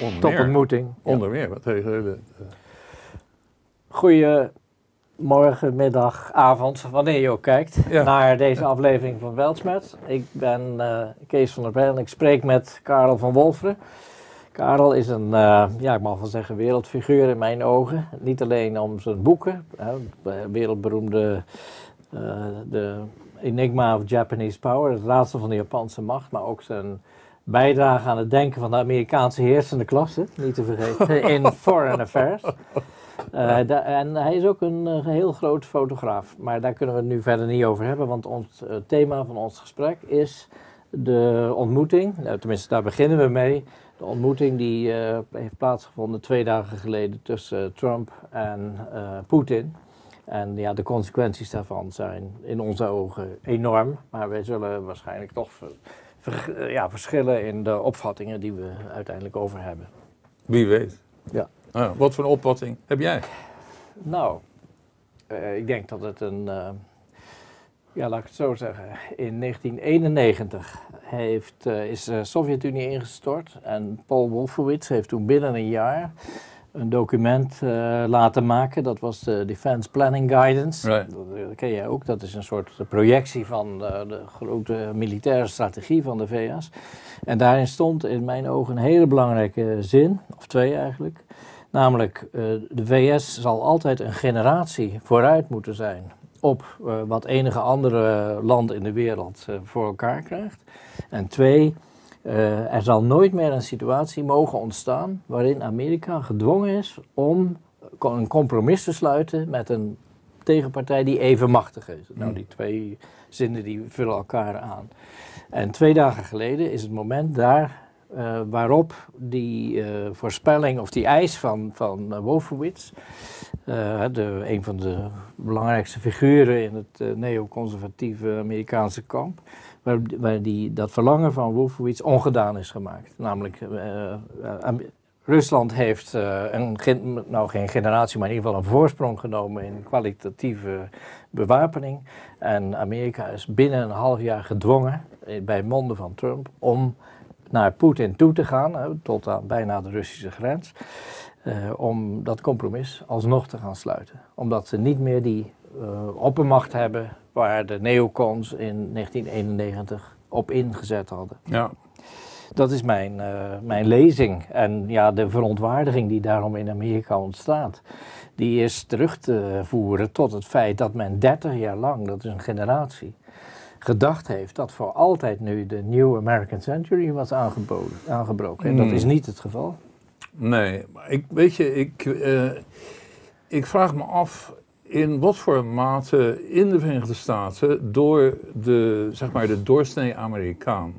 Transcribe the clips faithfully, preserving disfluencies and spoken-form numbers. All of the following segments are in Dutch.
topontmoeting. Onder meer. Wat hele, uh... Goedemorgen, middag, avond, wanneer je ook kijkt ja. naar deze aflevering van Weltschmerz. Ik ben uh, Kees van der Bijl en ik spreek met Karel van Wolferen. Karel is een, uh, ja, ik mag wel zeggen, wereldfiguur in mijn ogen. Niet alleen om zijn boeken, uh, wereldberoemde uh, de Enigma of Japanese Power, het raadsel van de Japanse macht, maar ook zijn bijdrage aan het denken van de Amerikaanse heersende klasse, niet te vergeten, in Foreign Affairs. Uh, da- en hij is ook een uh, heel groot fotograaf, maar daar kunnen we het nu verder niet over hebben, want ons uh, thema van ons gesprek is de ontmoeting, nou, tenminste daar beginnen we mee, de ontmoeting die uh, heeft plaatsgevonden twee dagen geleden tussen uh, Trump en uh, Poetin. En ja, de consequenties daarvan zijn in onze ogen enorm, maar wij zullen waarschijnlijk toch ver, ver, ja, verschillen in de opvattingen die we uiteindelijk over hebben. Wie weet. Ja. Ah, wat voor een opvatting heb jij? Nou, uh, ik denk dat het een, uh, ja laat ik het zo zeggen, in negentien eenennegentig heeft, uh, is de Sovjet-Unie ingestort en Paul Wolfowitz heeft toen binnen een jaar een document uh, laten maken. Dat was de Defense Planning Guidance. Right. Dat, dat ken jij ook. Dat is een soort projectie van uh, de grote militaire strategie van de V S. En daarin stond in mijn ogen een hele belangrijke zin, of twee eigenlijk. Namelijk, uh, de V S zal altijd een generatie vooruit moeten zijn op uh, wat enige andere land in de wereld uh, voor elkaar krijgt. En twee, uh, er zal nooit meer een situatie mogen ontstaan waarin Amerika gedwongen is om een compromis te sluiten met een tegenpartij die even machtig is. Mm. Nou, die twee zinnen die vullen elkaar aan. En twee dagen geleden is het moment daar Uh, waarop die uh, voorspelling of die eis van, van uh, Wolfowitz, uh, de, een van de belangrijkste figuren in het uh, neoconservatieve Amerikaanse kamp, waar, waar die, dat verlangen van Wolfowitz ongedaan is gemaakt. Namelijk, uh, uh, Rusland heeft uh, een, nou geen generatie, maar in ieder geval een voorsprong genomen in kwalitatieve bewapening. En Amerika is binnen een half jaar gedwongen, bij monden van Trump, om naar Poetin toe te gaan, hè, tot aan bijna de Russische grens, uh, om dat compromis alsnog te gaan sluiten. Omdat ze niet meer die uh, oppermacht hebben waar de neocons in negentien eenennegentig op ingezet hadden. Ja. Dat is mijn, uh, mijn lezing en ja, de verontwaardiging die daarom in Amerika ontstaat, die is terug te voeren tot het feit dat men dertig jaar lang, dat is een generatie, gedacht heeft dat voor altijd nu de New American Century was aangeboden, aangebroken. En dat is niet het geval. Nee, maar ik, weet je, ik, uh, ik vraag me af in wat voor mate in de Verenigde Staten door de, zeg maar, de doorsnee Amerikaan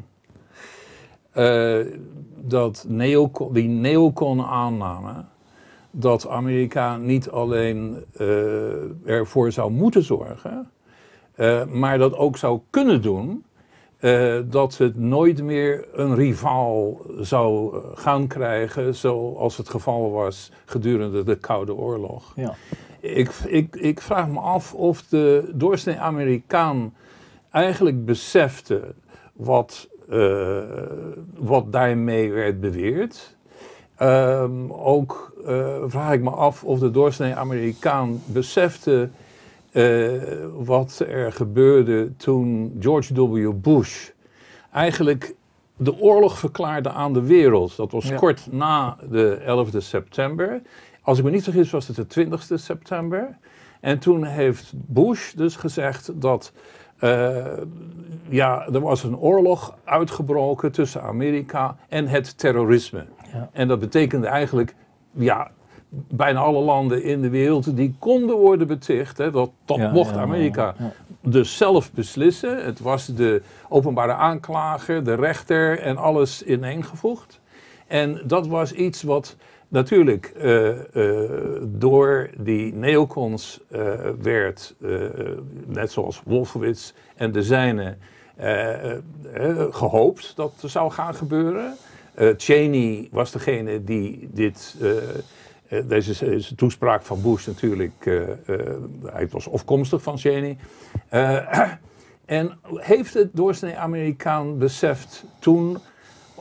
uh, dat neocon, die neocon aanname dat Amerika niet alleen uh, ervoor zou moeten zorgen, Uh, maar dat ook zou kunnen doen, uh, dat het nooit meer een rivaal zou gaan krijgen zoals het geval was gedurende de Koude Oorlog. Ja. Ik, ik, ik vraag me af of de doorsnee Amerikaan eigenlijk besefte wat, uh, wat daarmee werd beweerd. Um, ook uh, vraag ik me af of de doorsnee Amerikaan besefte Uh, wat er gebeurde toen George W. Bush eigenlijk de oorlog verklaarde aan de wereld. Dat was ja. kort na de elfde september. Als ik me niet vergis was het de twintigste september. En toen heeft Bush dus gezegd dat uh, ja, er was een oorlog uitgebroken tussen Amerika en het terrorisme. Ja. En dat betekende eigenlijk, ja, bijna alle landen in de wereld die konden worden beticht. Hè, dat dat ja, mocht Amerika ja, ja. dus zelf beslissen. Het was de openbare aanklager, de rechter en alles ineengevoegd. En dat was iets wat natuurlijk uh, uh, door die neocons uh, werd, uh, net zoals Wolfowitz en de zijnen, uh, uh, gehoopt dat er zou gaan gebeuren. Uh, Cheney was degene die dit... Uh, Deze is een toespraak van Bush natuurlijk, uh, uh, hij was afkomstig van Cheney. Uh, en heeft het doorsnee Amerikaan beseft toen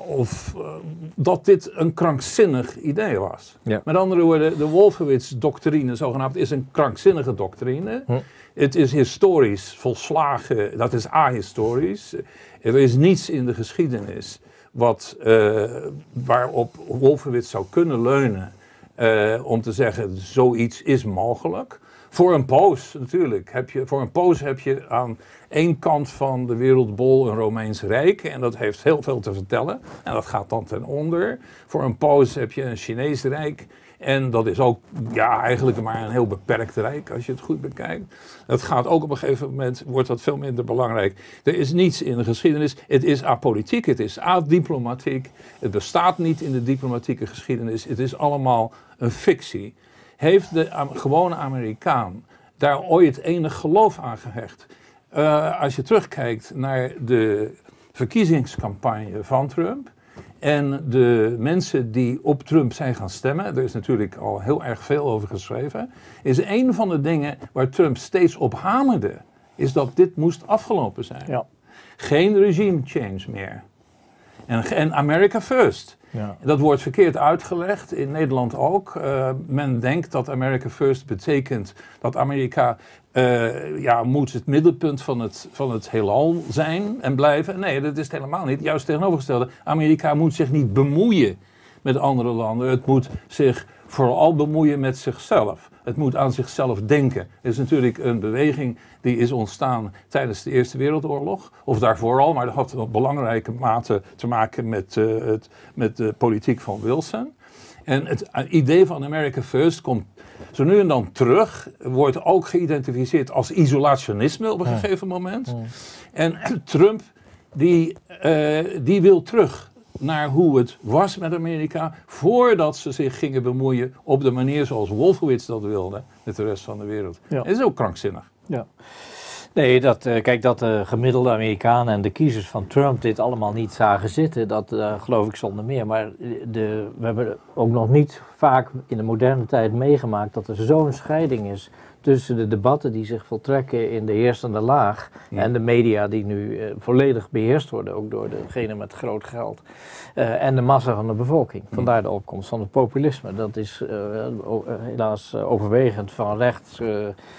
of uh, dat dit een krankzinnig idee was. Ja. Met andere woorden, de Wolfowitz-doctrine zogenaamd is een krankzinnige doctrine. Hm. Het is historisch volslagen, dat is ahistorisch. Er is niets in de geschiedenis wat, uh, waarop Wolfowitz zou kunnen leunen uh, om te zeggen zoiets is mogelijk. Voor een poos natuurlijk. Heb je, voor een poos heb je aan één kant van de wereldbol een Romeins Rijk. En dat heeft heel veel te vertellen. En dat gaat dan ten onder. Voor een poos heb je een Chinees Rijk. En dat is ook ja, eigenlijk maar een heel beperkt rijk als je het goed bekijkt. Dat gaat ook op een gegeven moment, wordt dat veel minder belangrijk. Er is niets in de geschiedenis. Het is apolitiek, het is adiplomatiek. Het bestaat niet in de diplomatieke geschiedenis. Het is allemaal een fictie. Heeft de um, gewone Amerikaan daar ooit enig geloof aan gehecht? Uh, als je terugkijkt naar de verkiezingscampagne van Trump en de mensen die op Trump zijn gaan stemmen, er is natuurlijk al heel erg veel over geschreven, is een van de dingen waar Trump steeds op hamerde, is dat dit moest afgelopen zijn. Ja. Geen regime change meer. En, en America first. Ja. Dat wordt verkeerd uitgelegd, in Nederland ook. Uh, men denkt dat America First betekent dat Amerika uh, ja, moet het middelpunt van het, van het heelal zijn en blijven. Nee, dat is het helemaal niet. Juist tegenovergestelde. Amerika moet zich niet bemoeien met andere landen. Het moet zich vooral bemoeien met zichzelf. Het moet aan zichzelf denken. Er is natuurlijk een beweging die is ontstaan tijdens de Eerste Wereldoorlog. Of daarvoor al, maar dat had op belangrijke mate te maken met, uh, het, met de politiek van Wilson. En het idee van America First komt zo nu en dan terug. Wordt ook geïdentificeerd als isolationisme op een gegeven moment. Ja. En Trump, die, uh, die wil terug naar hoe het was met Amerika voordat ze zich gingen bemoeien op de manier zoals Wolfowitz dat wilde met de rest van de wereld. Ja. Dat is ook krankzinnig. Ja. Nee, dat, uh, kijk, dat de gemiddelde Amerikanen en de kiezers van Trump dit allemaal niet zagen zitten, dat uh, geloof ik zonder meer. Maar de, we hebben ook nog niet vaak in de moderne tijd meegemaakt dat er zo'n scheiding is tussen de debatten die zich voltrekken in de heersende laag ja. en de media die nu uh, volledig beheerst worden, ook door degene met groot geld, uh, en de massa van de bevolking. Vandaar de opkomst van het populisme. Dat is uh, o- uh, helaas uh, overwegend van rechts uh,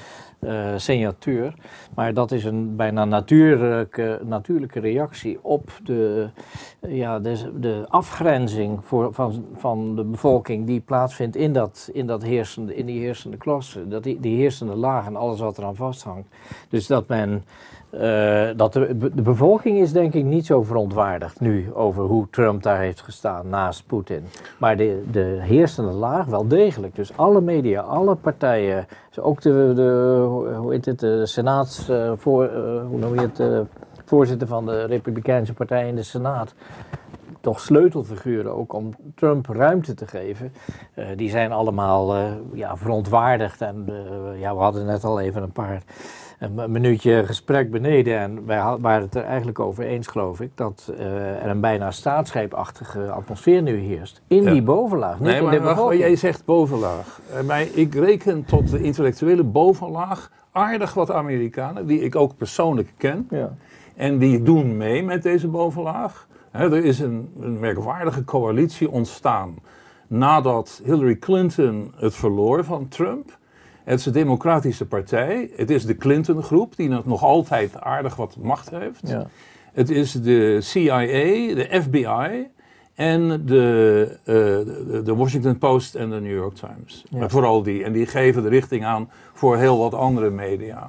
uh, signatuur, maar dat is een bijna natuurlijke, natuurlijke reactie op de, uh, ja, de, de afgrenzing voor, van, van de bevolking die plaatsvindt in, dat, in, dat heersende, in die heersende klasse, dat die, die heersende laag en alles wat eraan vasthangt. Dus dat men Uh, dat de, de bevolking is denk ik niet zo verontwaardigd nu over hoe Trump daar heeft gestaan naast Poetin. Maar de, de heersende laag wel degelijk. Dus alle media, alle partijen, ook de, de hoe heet het, de senaats, uh, voor, uh, hoe noem je het, uh, voorzitter van de Republikeinse Partij in de Senaat. Toch sleutelfiguren ook om Trump ruimte te geven. Uh, die zijn allemaal uh, ja, verontwaardigd. En uh, ja, we hadden net al even een paar een minuutje gesprek beneden. En wij waren het er eigenlijk over eens, geloof ik, dat uh, er een bijna staatsgreepachtige atmosfeer nu heerst. In ja. die bovenlaag, niet nee, in maar de bevolking. Wacht, jij zegt bovenlaag. Uh, maar ik reken tot de intellectuele bovenlaag aardig wat Amerikanen, die ik ook persoonlijk ken. Ja. En die doen mee met deze bovenlaag. He, er is een, een merkwaardige coalitie ontstaan nadat Hillary Clinton het verloor van Trump. Het is de Democratische Partij. Het is de Clinton-groep die nog altijd aardig wat macht heeft. Ja. Het is de C I A, de F B I en de, uh, de, de Washington Post en de New York Times. Ja. Vooral die. En die geven de richting aan voor heel wat andere media.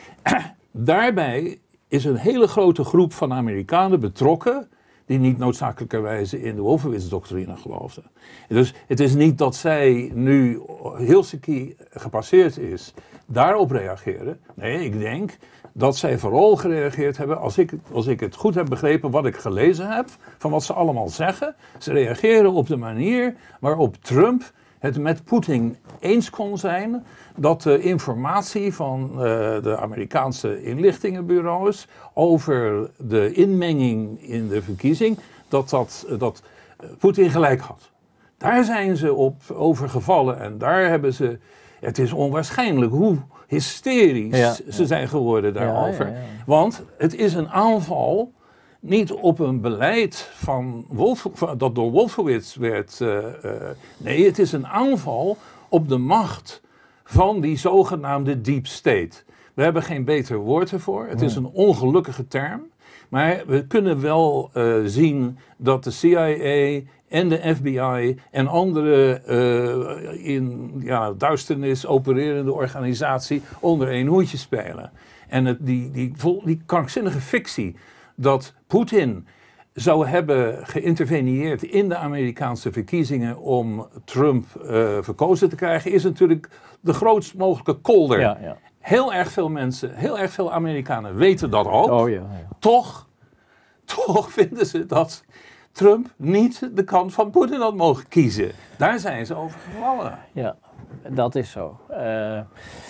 Daarbij is een hele grote groep van Amerikanen betrokken die niet noodzakelijkerwijze in de Wolfowitz-doctrine geloofden. Dus het is niet dat zij nu Helsinki gepasseerd is, daarop reageren. Nee, ik denk dat zij vooral gereageerd hebben, als ik, als ik het goed heb begrepen wat ik gelezen heb, van wat ze allemaal zeggen. Ze reageren op de manier waarop Trump het met Poetin eens kon zijn dat de informatie van uh, de Amerikaanse inlichtingenbureaus over de inmenging in de verkiezing, dat, dat, dat uh, Poetin gelijk had. Daar zijn ze op overgevallen en daar hebben ze, het is onwaarschijnlijk hoe hysterisch ja, ze ja. zijn geworden daarover. Ja, ja, ja. Want het is een aanval niet op een beleid van Wolf, dat door Wolfowitz werd. Uh, uh, nee, het is een aanval op de macht van die zogenaamde deep state. We hebben geen beter woord ervoor. Het is een ongelukkige term. Maar we kunnen wel uh, zien dat de C I A en de F B I en andere uh, in ja, duisternis opererende organisatie onder één hoedje spelen. En het, die, die, die, die krankzinnige fictie dat Poetin zou hebben geïnterveneerd in de Amerikaanse verkiezingen om Trump uh, verkozen te krijgen, is natuurlijk de grootst mogelijke kolder. Ja, ja. Heel erg veel mensen, heel erg veel Amerikanen weten dat ook. Oh, ja, ja. Toch, toch vinden ze dat Trump niet de kant van Poetin had mogen kiezen. Daar zijn ze over gevallen. Ja, dat is zo. Uh,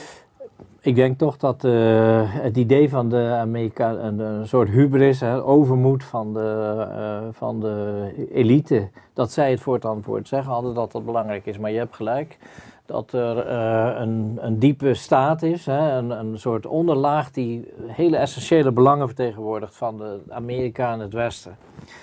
ik denk toch dat uh, het idee van de Amerika, een, een soort hubris, hè, overmoed van de, uh, van de elite, dat zij het voortaan voor het zeggen hadden dat dat belangrijk is. Maar je hebt gelijk dat er uh, een, een diepe staat is, hè, een, een soort onderlaag die hele essentiële belangen vertegenwoordigt van de Amerika en het Westen.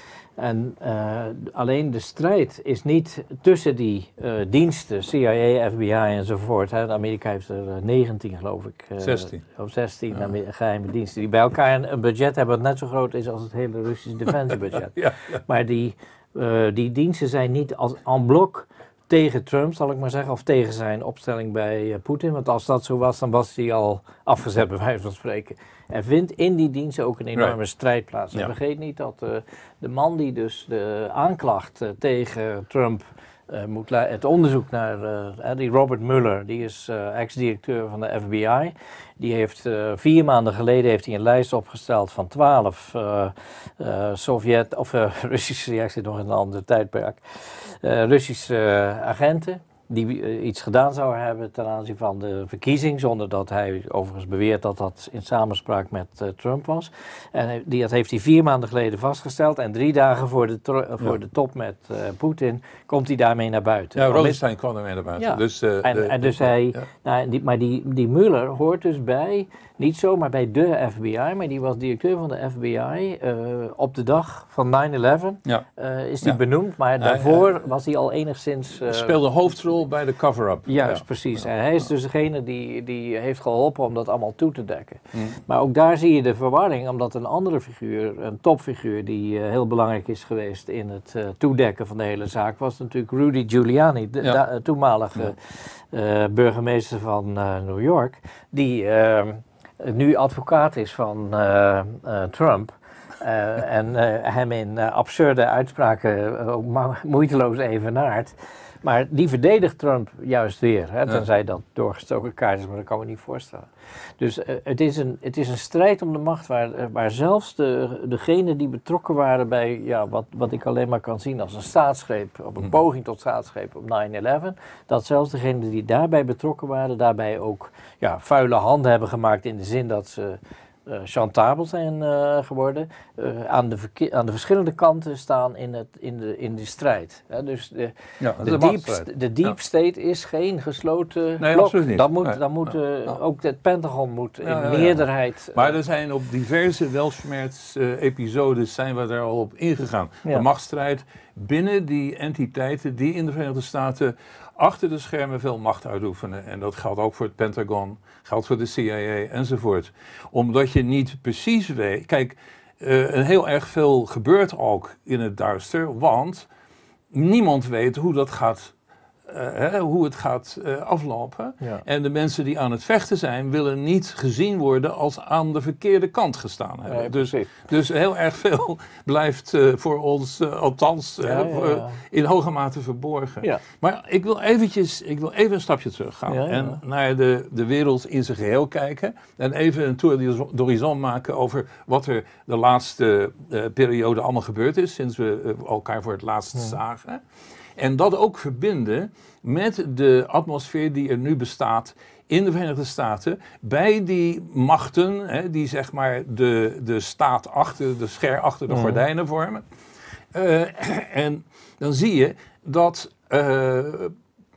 En uh, alleen de strijd is niet tussen die uh, diensten, C I A, F B I enzovoort. Hè. Amerika heeft er uh, negentien, geloof ik. Uh, zestien. Of zestien ja. geheime diensten die bij elkaar een, een budget hebben wat net zo groot is als het hele Russische defensiebudget. ja, ja. Maar die, uh, die diensten zijn niet als en bloc tegen Trump, zal ik maar zeggen, of tegen zijn opstelling bij uh, Poetin. Want als dat zo was, dan was hij al afgezet, bij wijze van spreken. Er vindt in die diensten ook een enorme right. strijd plaats. En ja. vergeet niet dat uh, de man die dus de aanklacht uh, tegen Trump uh, moet la- het onderzoek naar uh, die Robert Mueller, die is uh, ex-directeur van de F B I. Die heeft uh, vier maanden geleden heeft hij een lijst opgesteld van twaalf uh, uh, Sovjet of uh, Russische, ja, ik zit nog in een ander tijdperk, uh, Russische uh, agenten die uh, iets gedaan zouden hebben ten aanzien van de verkiezing, zonder dat hij overigens beweert dat dat in samenspraak met uh, Trump was. En die, dat heeft hij vier maanden geleden vastgesteld en drie dagen voor de, tro- voor ja. de top met uh, Poetin komt hij daarmee naar buiten. Ja, Rosenstein kwam ermee naar buiten. Ja. Dus, uh, en, de, en dus de, hij, ja. nou, die, maar die, die Mueller hoort dus bij, niet zomaar bij de F B I, maar die was directeur van de F B I uh, op de dag van nine eleven. Ja. Uh, is die ja. benoemd, maar daarvoor ja, ja. was hij al enigszins... Uh, speelde hoofdrol bij de cover-up. Juist, ja. precies. Ja. En hij is dus degene die, die heeft geholpen om dat allemaal toe te dekken. Mm. Maar ook daar zie je de verwarring, omdat een andere figuur, een topfiguur die uh, heel belangrijk is geweest in het uh, toedekken van de hele zaak, was natuurlijk Rudy Giuliani, de ja. da, uh, toenmalige ja. uh, burgemeester van uh, New York, die uh, nu advocaat is van uh, uh, Trump. Uh, en uh, hem in uh, absurde uitspraken uh, ook ma- moeiteloos evenaart. Maar die verdedigt Trump juist weer, hè, tenzij dat doorgestoken kaart is, maar dat kan ik me niet voorstellen. Dus uh, het, is een, het is een strijd om de macht waar, uh, waar zelfs de, degenen die betrokken waren bij ja, wat, wat ik alleen maar kan zien als een staatsgreep, of een poging tot staatsgreep op nine eleven, dat zelfs degenen die daarbij betrokken waren, daarbij ook ja, vuile handen hebben gemaakt in de zin dat ze Uh, chantabel zijn uh, geworden, uh, aan, de verke- aan de verschillende kanten staan in, het, in, de, in de strijd. Uh, dus de, ja, de, de, deep, st- de deep ja. state is geen gesloten nee, blok. Niet. Dan moet, nee. dan moet uh, ja. ook het Pentagon moet ja, in ja, meerderheid... Ja. Maar er zijn op diverse Weltschmerz-episodes zijn we daar al op ingegaan. Ja. De machtsstrijd binnen die entiteiten die in de Verenigde Staten achter de schermen veel macht uitoefenen. En dat geldt ook voor het Pentagon, geldt voor de C I A enzovoort. Omdat je niet precies weet... Kijk, uh, heel erg veel gebeurt ook in het duister, want niemand weet hoe dat gaat... Uh, hè, hoe het gaat uh, aflopen. Ja. En de mensen die aan het vechten zijn, willen niet gezien worden als aan de verkeerde kant gestaan hebben. Ja, dus, dus heel erg veel blijft uh, voor ons, uh, althans, ja, uh, ja, ja. in hoge mate verborgen. Ja. Maar ik wil, eventjes, ik wil even een stapje teruggaan ja, ja. en naar de, de wereld in zijn geheel kijken. En even een tour d'horizon maken over wat er de laatste uh, periode allemaal gebeurd is, sinds we uh, elkaar voor het laatst ja. zagen. En dat ook verbinden met de atmosfeer die er nu bestaat in de Verenigde Staten. Bij die machten, hè, die zeg maar de, de staat achter, de scher achter de mm. gordijnen vormen. Uh, en dan zie je dat uh,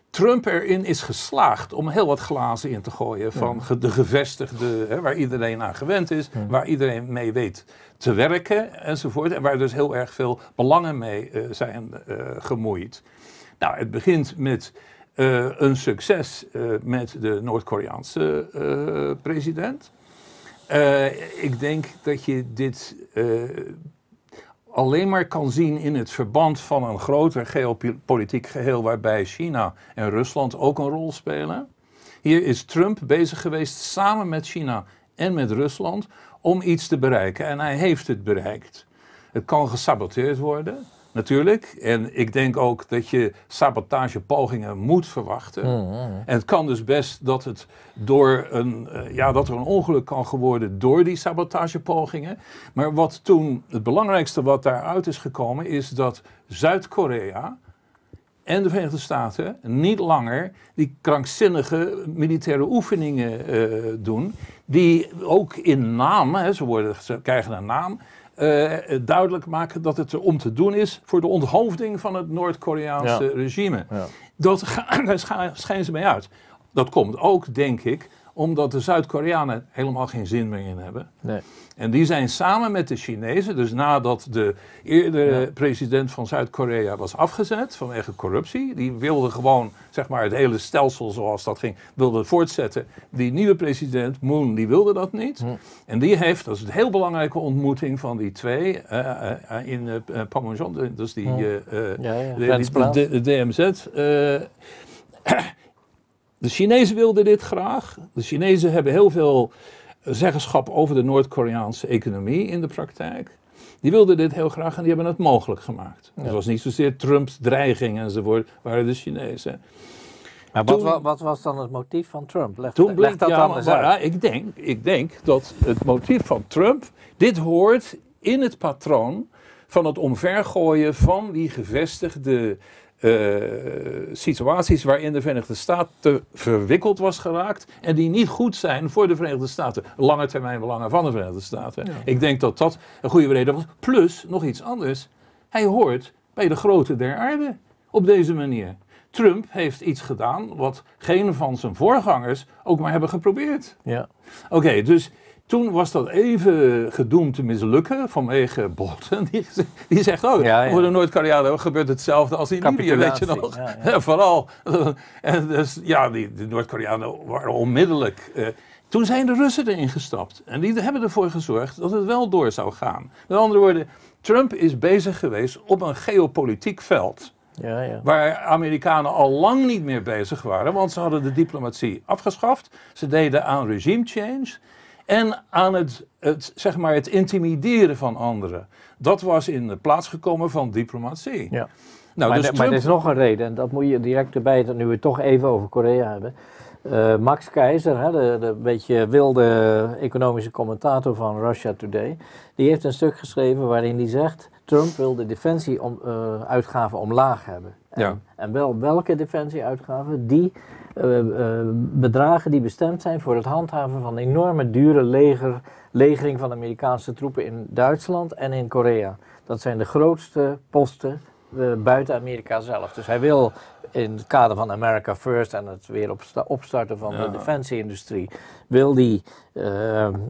Trump erin is geslaagd om heel wat glazen in te gooien van ja. de gevestigde, hè, waar iedereen aan gewend is, ja. waar iedereen mee weet te werken enzovoort. En waar dus heel erg veel belangen mee uh, zijn uh, gemoeid. Nou, het begint met uh, een succes uh, met de Noord-Koreaanse uh, president. Uh, ik denk dat je dit uh, alleen maar kan zien in het verband van een groter geopolitiek geheel waarbij China en Rusland ook een rol spelen. Hier is Trump bezig geweest samen met China en met Rusland om iets te bereiken. En hij heeft het bereikt. Het kan gesaboteerd worden, natuurlijk. En ik denk ook dat je sabotagepogingen moet verwachten. Mm-hmm. En het kan dus best dat, het door een, uh, ja, dat er een ongeluk kan geworden door die sabotagepogingen. Maar wat toen het belangrijkste wat daaruit is gekomen is dat Zuid-Korea en de Verenigde Staten niet langer die krankzinnige militaire oefeningen uh, doen. Die ook in naam, hè, ze, worden, ze krijgen een naam, uh, duidelijk maken dat het er om te doen is voor de onthoofding van het Noord-Koreaanse ja. regime. Ja. Dat, daar schijnen ze mee uit. Dat komt ook, denk ik, omdat de Zuid-Koreanen helemaal geen zin meer in hebben. Nee. En die zijn samen met de Chinezen, dus nadat de eerdere ja. president van Zuid-Korea was afgezet vanwege corruptie, die wilde gewoon, zeg maar, het hele stelsel zoals dat ging, wilde voortzetten. Die nieuwe president, Moon, die wilde dat niet. Hm. En die heeft, dat is een heel belangrijke ontmoeting van die twee, uh, uh, in uh, Panmunjom, dus die, uh, uh, ja, ja. de, de, de, de D M Z. Uh, De Chinezen wilden dit graag. De Chinezen hebben heel veel zeggenschap over de Noord-Koreaanse economie in de praktijk. Die wilden dit heel graag en die hebben het mogelijk gemaakt. Ja. Het was niet zozeer Trumps dreiging enzovoort, waren de Chinezen. Maar wat, toen, wat was dan het motief van Trump? Leg, toen bleek, leg dat ja, dan eens uit. Ja, ik, denk, ik denk dat het motief van Trump, dit hoort in het patroon van het omvergooien van die gevestigde Uh, situaties waarin de Verenigde Staten verwikkeld was geraakt en die niet goed zijn voor de Verenigde Staten. Lange termijn belangen van de Verenigde Staten. Ja. Ik denk dat dat een goede reden was. Plus, nog iets anders. Hij hoort bij de grote der aarde op deze manier. Trump heeft iets gedaan wat geen van zijn voorgangers ook maar hebben geprobeerd. Ja. Oké, okay, dus toen was dat even gedoemd te mislukken vanwege Bolton. Die, die zegt, oh, ja, ja. voor de Noord-Koreanen gebeurt hetzelfde als in Libië, weet je nog. Ja, ja. Ja, vooral. En dus, ja, die, de Noord-Koreanen waren onmiddellijk. Uh, toen zijn de Russen erin gestapt. En die hebben ervoor gezorgd dat het wel door zou gaan. Met andere woorden, Trump is bezig geweest op een geopolitiek veld. Ja, ja. Waar Amerikanen al lang niet meer bezig waren, want ze hadden de diplomatie afgeschaft. Ze deden aan regime change. En aan het, het, zeg maar het intimideren van anderen. Dat was in de plaats gekomen van diplomatie. Ja. Nou, maar, dus de, Trump... maar er is nog een reden, en dat moet je direct erbij, dat nu we het toch even over Korea hebben. Uh, Max Keizer, hè, de, de beetje wilde economische commentator van Russia Today, die heeft een stuk geschreven waarin hij zegt, Trump wil de defensieuitgaven uh, omlaag hebben. En, ja. en wel welke defensieuitgaven? Die uh, uh, bedragen die bestemd zijn voor het handhaven van enorme dure leger, legering van Amerikaanse troepen in Duitsland en in Korea. Dat zijn de grootste posten uh, buiten Amerika zelf. Dus hij wil in het kader van America First en het weer opsta- opstarten van ja. de defensieindustrie, wil die uh, uh,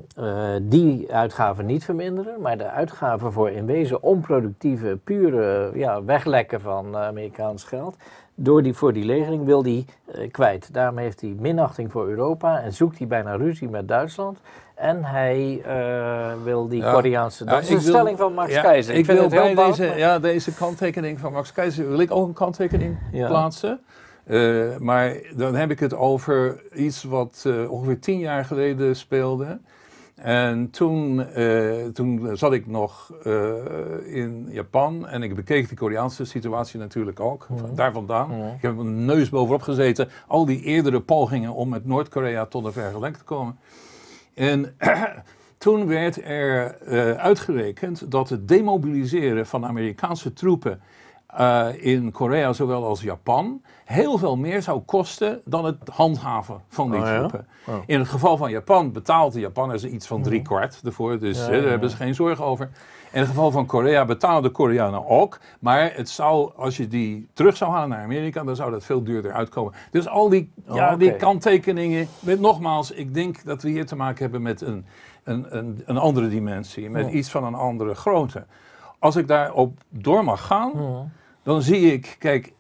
die uitgaven niet verminderen, maar de uitgaven voor in wezen onproductieve, pure ja, weglekken van uh, Amerikaans geld, door die, voor die legering wil hij uh, kwijt. Daarom heeft hij minachting voor Europa en zoekt hij bijna ruzie met Duitsland. En hij uh, wil die ja. Koreaanse... Dat ja, is de wil, stelling van Max ja, Keizer. Ik, ik wil bij deze, maar... ja, deze kanttekening van Max Keizer wil ik ook een kanttekening ja. plaatsen. Uh, maar dan heb ik het over iets wat uh, ongeveer tien jaar geleden speelde. En toen, uh, toen zat ik nog uh, in Japan en ik bekeek de Koreaanse situatie natuurlijk ook. Mm-hmm. Daar vandaan. Mm-hmm. Ik heb mijn neus bovenop gezeten. Al die eerdere pogingen om met Noord-Korea tot een vergelijk te komen. En toen werd er uh, uitgerekend dat het demobiliseren van Amerikaanse troepen uh, in Korea zowel als Japan heel veel meer zou kosten dan het handhaven van die oh, troepen. Ja? Oh. In het geval van Japan betaalt de Japanners iets van drie kwart ervoor, dus ja, hè, daar ja. hebben ze geen zorgen over. In het geval van Korea betalen de Koreanen ook, maar het zou, als je die terug zou halen naar Amerika, dan zou dat veel duurder uitkomen. Dus al die, oh, ja, okay. die kanttekeningen, met, nogmaals, ik denk dat we hier te maken hebben met een, een, een, een andere dimensie, met ja. iets van een andere grootte. Als ik daarop door mag gaan, ja. dan zie ik, kijk,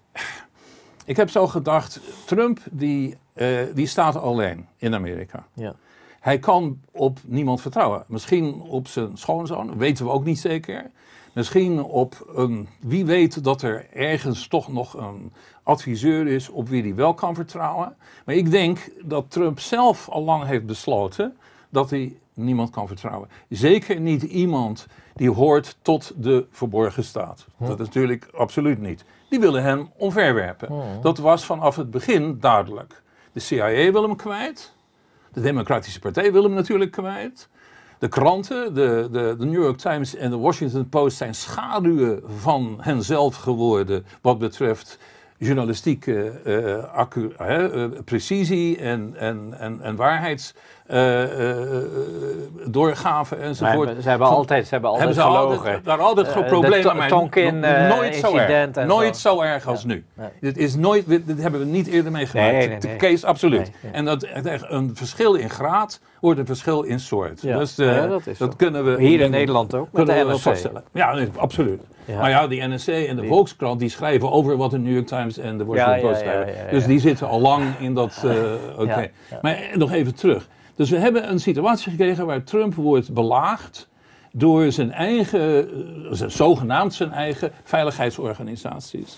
ik heb zo gedacht, Trump die, uh, die staat alleen in Amerika. Ja. Hij kan op niemand vertrouwen. Misschien op zijn schoonzoon, weten we ook niet zeker. Misschien op een, wie weet dat er ergens toch nog een adviseur is op wie hij wel kan vertrouwen. Maar ik denk dat Trump zelf al lang heeft besloten dat hij niemand kan vertrouwen. Zeker niet iemand die hoort tot de verborgen staat. Hm. Dat is natuurlijk absoluut niet. Die willen hem omverwerpen. Hm. Dat was vanaf het begin duidelijk. De C I A wil hem kwijt. De Democratische Partij wil hem natuurlijk kwijt. De kranten, de, de, de New York Times en de Washington Post zijn schaduwen van henzelf geworden wat betreft journalistieke uh, accu, uh, uh, precisie en, en, en, en waarheids uh, uh, doorgave enzovoort. Nee, ze hebben altijd, ze hebben altijd hebben ze gelogen. Altijd, daar altijd uh, problemen mee. Tonkin uh, nooit zo erg. Nooit zo. zo erg als ja. nu. Nee. Dit is nooit, dit hebben we niet eerder meegemaakt. Nee, nee, nee. De case absoluut. Nee, nee. En dat een verschil in graad wordt een verschil in soort. Ja. Dus uh, ja, dat, is dat kunnen we hier in Nederland ook met de N R C. Ja, nee, absoluut. Ja. Maar ja, die N R C en de die. Volkskrant die schrijven over wat de New York Times en de Washington Post schrijven. Ja, ja, ja, ja. Dus die zitten al lang in dat... Uh, Oké. Okay. Ja, ja. Maar nog even terug. Dus we hebben een situatie gekregen waar Trump wordt belaagd door zijn eigen, uh, zogenaamd zijn eigen veiligheidsorganisaties.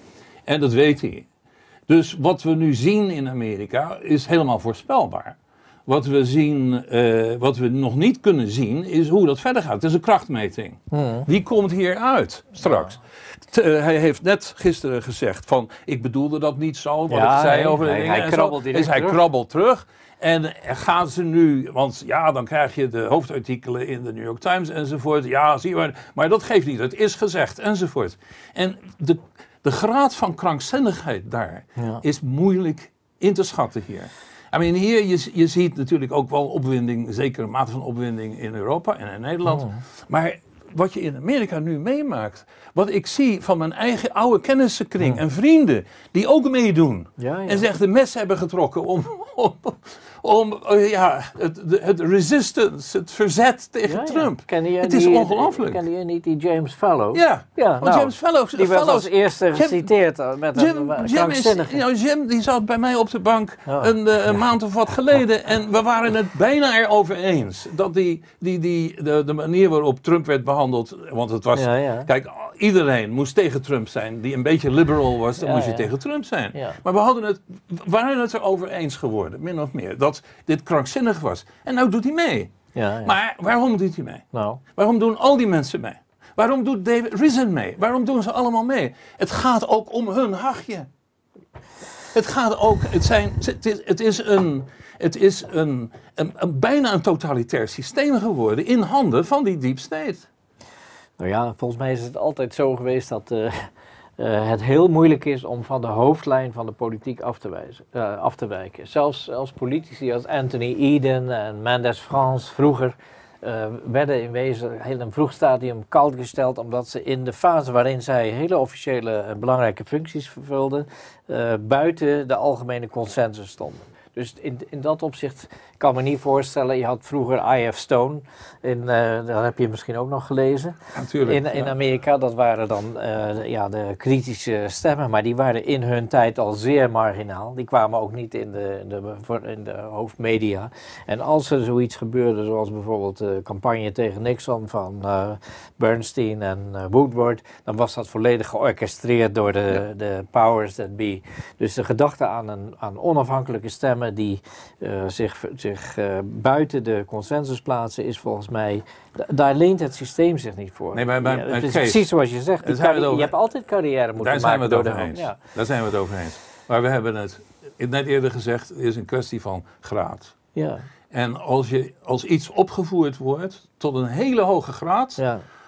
En dat weet hij. Dus wat we nu zien in Amerika is helemaal voorspelbaar. Wat we zien, uh, wat we nog niet kunnen zien, is hoe dat verder gaat. Het is een krachtmeting. Hmm. Wie komt hier uit straks? Ja. Uh, hij heeft net gisteren gezegd van, ik bedoelde dat niet zo, wat ja, ik zei nee, over de hij, dingen. Hij krabbelt dus hij terug. krabbelt terug. En gaan ze nu, want ja, dan krijg je de hoofdartikelen in de New York Times enzovoort. Ja, zie je maar, maar dat geeft niet, het is gezegd enzovoort. En de, de graad van krankzinnigheid daar ja. is moeilijk in te schatten hier. I mean, hier, je, je ziet natuurlijk ook wel opwinding, zeker een mate van opwinding in Europa en in Nederland. Oh. Maar wat je in Amerika nu meemaakt, wat ik zie van mijn eigen oude kennissenkring oh. en vrienden die ook meedoen. Ja, ja. En zich de mes hebben getrokken om, om, om uh, ja, het, het resistance, het verzet tegen ja, Trump. Ja. Ken je het die, is ongelooflijk. Ken je niet die James Fallows? Ja, ja want nou, James Fallows... Die werd als eerste Jim, geciteerd met Jim, een Jim, is, nou, Jim die zat bij mij op de bank oh. een, uh, een maand of wat geleden en we waren het bijna erover eens. Dat die, die, die, de, de manier waarop Trump werd behandeld, want het was... Ja, ja. Kijk, iedereen moest tegen Trump zijn die een beetje liberal was, dan ja, moest je ja. tegen Trump zijn. Ja. Maar we hadden het, waren het erover eens geworden, min of meer, dat dit krankzinnig was. En nou doet hij mee. Ja, ja. Maar waarom doet hij mee? Nou. Waarom doen al die mensen mee? Waarom doet David Risen mee? Waarom doen ze allemaal mee? Het gaat ook om hun hachje. Het gaat ook, het, zijn, het is, het is, een, het is een, een, een, bijna een totalitair systeem geworden in handen van die deep state. Nou ja, volgens mij is het altijd zo geweest dat uh, uh, het heel moeilijk is om van de hoofdlijn van de politiek af te, wijzen, uh, af te wijken. Zelfs als politici als Anthony Eden en Mendes France vroeger uh, werden in wezen heel in een vroeg stadium koud gesteld, omdat ze in de fase waarin zij hele officiële uh, belangrijke functies vervulden, uh, buiten de algemene consensus stonden. Dus in, in dat opzicht kan me niet voorstellen, je had vroeger I F Stone, in, uh, dat heb je misschien ook nog gelezen, Natuurlijk, in, in ja. Amerika, dat waren dan uh, ja, de kritische stemmen, maar die waren in hun tijd al zeer marginaal, die kwamen ook niet in de, de, in de hoofdmedia. En als er zoiets gebeurde, zoals bijvoorbeeld de campagne tegen Nixon van uh, Bernstein en uh, Woodward, dan was dat volledig georchestreerd door de, ja. de powers that be. Dus de gedachte aan, een, aan onafhankelijke stemmen die uh, zich, zich uh, buiten de consensus plaatsen is volgens mij, d- daar leent het systeem zich niet voor. Nee, maar, maar, ja, maar het is Kees, precies zoals je zegt, die carri- over, je hebt altijd carrière moeten daar maken door de hand. Ja. Daar zijn we het over eens. Maar we hebben het net eerder gezegd, het is een kwestie van graad. Ja. En als, je, als iets opgevoerd wordt tot een hele hoge graad, ja.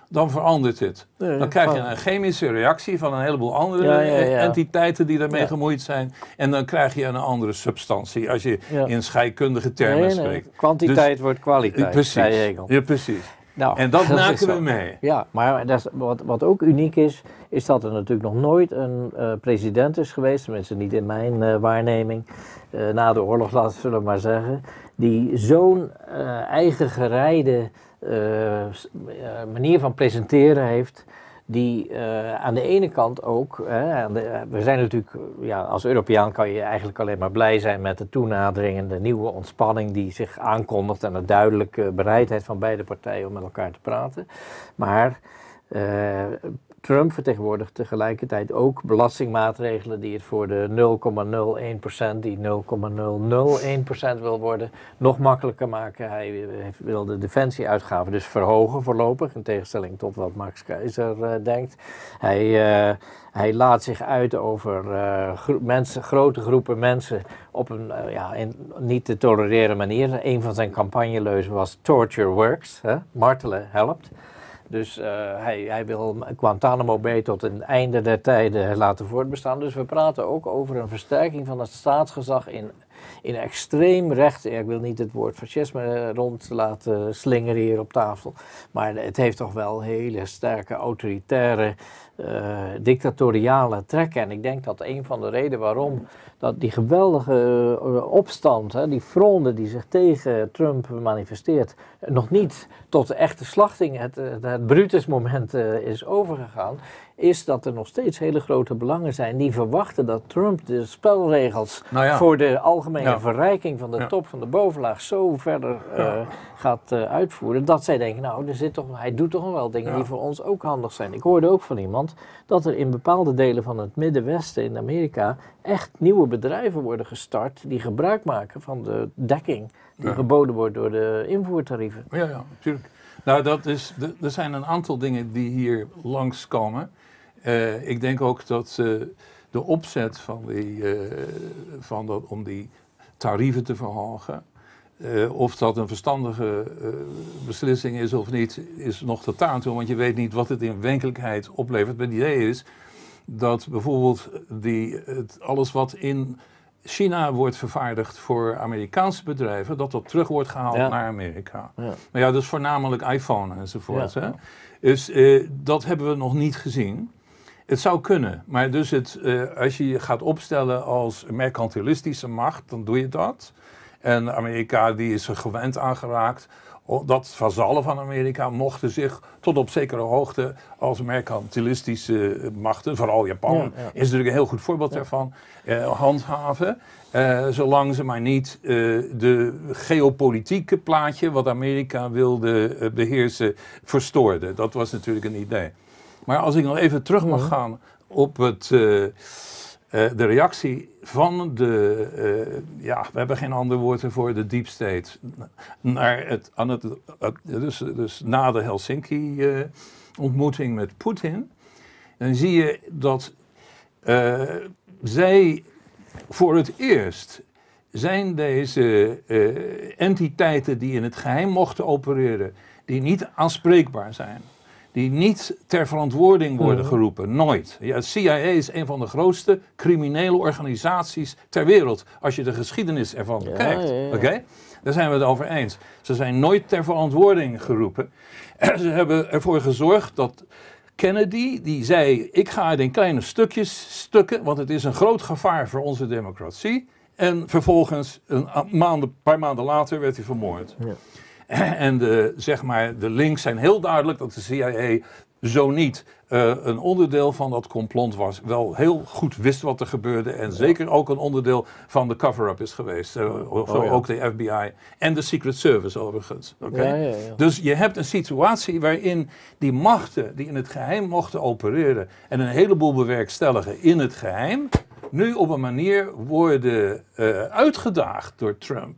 dan verandert het. Nee, dan krijg je van- een chemische reactie van een heleboel andere Ja, ja, ja. entiteiten die daarmee Ja. gemoeid zijn. En dan krijg je een andere substantie, als je Ja. in scheikundige termen Nee, nee. spreekt. Kwantiteit wordt kwaliteit, Precies. zei Hegel. Ja, precies. Nou, En dat is maken we zo. mee. Ja, maar dat is, wat, wat ook uniek is, is dat er natuurlijk nog nooit een uh, president is geweest, tenminste niet in mijn uh, waarneming, uh, na de oorlog, laten we maar zeggen, die zo'n uh, eigen gereide uh, manier van presenteren heeft, die uh, aan de ene kant ook, hè, aan de, we zijn natuurlijk, ja, als Europeaan kan je eigenlijk alleen maar blij zijn met de toenadering en de nieuwe ontspanning die zich aankondigt en de duidelijke bereidheid van beide partijen om met elkaar te praten. Maar uh, Trump vertegenwoordigt tegelijkertijd ook belastingmaatregelen die het voor de nul komma nul één procent, die nul komma nul nul één procent wil worden, nog makkelijker maken. Hij wil de defensieuitgaven dus verhogen voorlopig, in tegenstelling tot wat Max Keizer uh, denkt. Hij, uh, hij laat zich uit over uh, gro- mensen, grote groepen mensen op een uh, ja, in, niet te tolereren manier. Een van zijn campagneleuzen was torture works, hè? Martelen helpt. Dus uh, hij, hij wil Guantanamo Bay tot een einde der tijden laten voortbestaan. Dus we praten ook over een versterking van het staatsgezag in, in extreem rechts. Ik wil niet het woord fascisme rond laten slingeren hier op tafel. Maar het heeft toch wel hele sterke autoritaire, uh, dictatoriale trekken. En ik denk dat een van de redenen waarom dat die geweldige uh, opstand, hè, die fronde die zich tegen Trump manifesteert, nog niet tot de echte slachting, het, het, het Brutus-moment uh, is overgegaan, is dat er nog steeds hele grote belangen zijn die verwachten dat Trump de spelregels Nou ja. voor de algemene Ja. verrijking van de Ja. top van de bovenlaag zo verder uh, Ja. gaat uh, uitvoeren, dat zij denken, nou, er zit toch, hij doet toch nog wel dingen Ja. die voor ons ook handig zijn. Ik hoorde ook van iemand dat er in bepaalde delen van het Middenwesten in Amerika echt nieuwe bedrijven worden gestart die gebruik maken van de dekking die Ja. geboden wordt door de invoertarieven. Ja, ja, natuurlijk. Nou, dat is, de- er zijn een aantal dingen die hier langskomen. Uh, ik denk ook dat uh, de opzet van die, uh, van dat, om die tarieven te verhogen, uh, of dat een verstandige uh, beslissing is of niet, is nog tot aan toe. Want je weet niet wat het in werkelijkheid oplevert. Maar het idee is dat bijvoorbeeld die, het, alles wat in China wordt vervaardigd voor Amerikaanse bedrijven, dat dat terug wordt gehaald Ja. naar Amerika. Ja. Maar ja, dus voornamelijk iPhone enzovoort. Ja. Hè? Dus uh, dat hebben we nog niet gezien. Het zou kunnen, maar dus het, uh, als je je gaat opstellen als mercantilistische macht, dan doe je dat. En Amerika die is er gewend aangeraakt. Dat vazallen van Amerika mochten zich tot op zekere hoogte als mercantilistische machten, vooral Japan, Ja, ja. is natuurlijk een heel goed voorbeeld Ja. daarvan, eh, handhaven. Eh, zolang ze maar niet uh, de geopolitieke plaatje wat Amerika wilde uh, beheersen verstoorden. Dat was natuurlijk een idee. Maar als ik nog even terug mag gaan op het, uh, uh, de reactie van de, uh, ja, we hebben geen ander woord ervoor, de deep state, naar het, aan het, uh, dus, dus na de Helsinki-ontmoeting uh, met Poetin, dan zie je dat uh, zij voor het eerst zijn deze uh, entiteiten die in het geheim mochten opereren, die niet aanspreekbaar zijn, die niet ter verantwoording worden geroepen. Nooit. Ja, het C I A is een van de grootste criminele organisaties ter wereld, als je de geschiedenis ervan Ja, bekijkt. ja, ja. Oké? Okay? Daar zijn we het over eens. Ze zijn nooit ter verantwoording geroepen. En ze hebben ervoor gezorgd dat Kennedy, die zei, ik ga het in kleine stukjes stukken, want het is een groot gevaar voor onze democratie. En vervolgens, een maanden, paar maanden later, werd hij vermoord. Ja. En de, zeg maar, de links zijn heel duidelijk dat de C I A zo niet uh, een onderdeel van dat complot was. Wel heel goed wist wat er gebeurde en ja. zeker ook een onderdeel van de cover-up is geweest. Uh, of, oh, ja. Ook de F B I en de Secret Service overigens. Okay? Ja, ja, ja. Dus je hebt een situatie waarin die machten die in het geheim mochten opereren en een heleboel bewerkstelligen in het geheim, nu op een manier worden uh, uitgedaagd door Trump.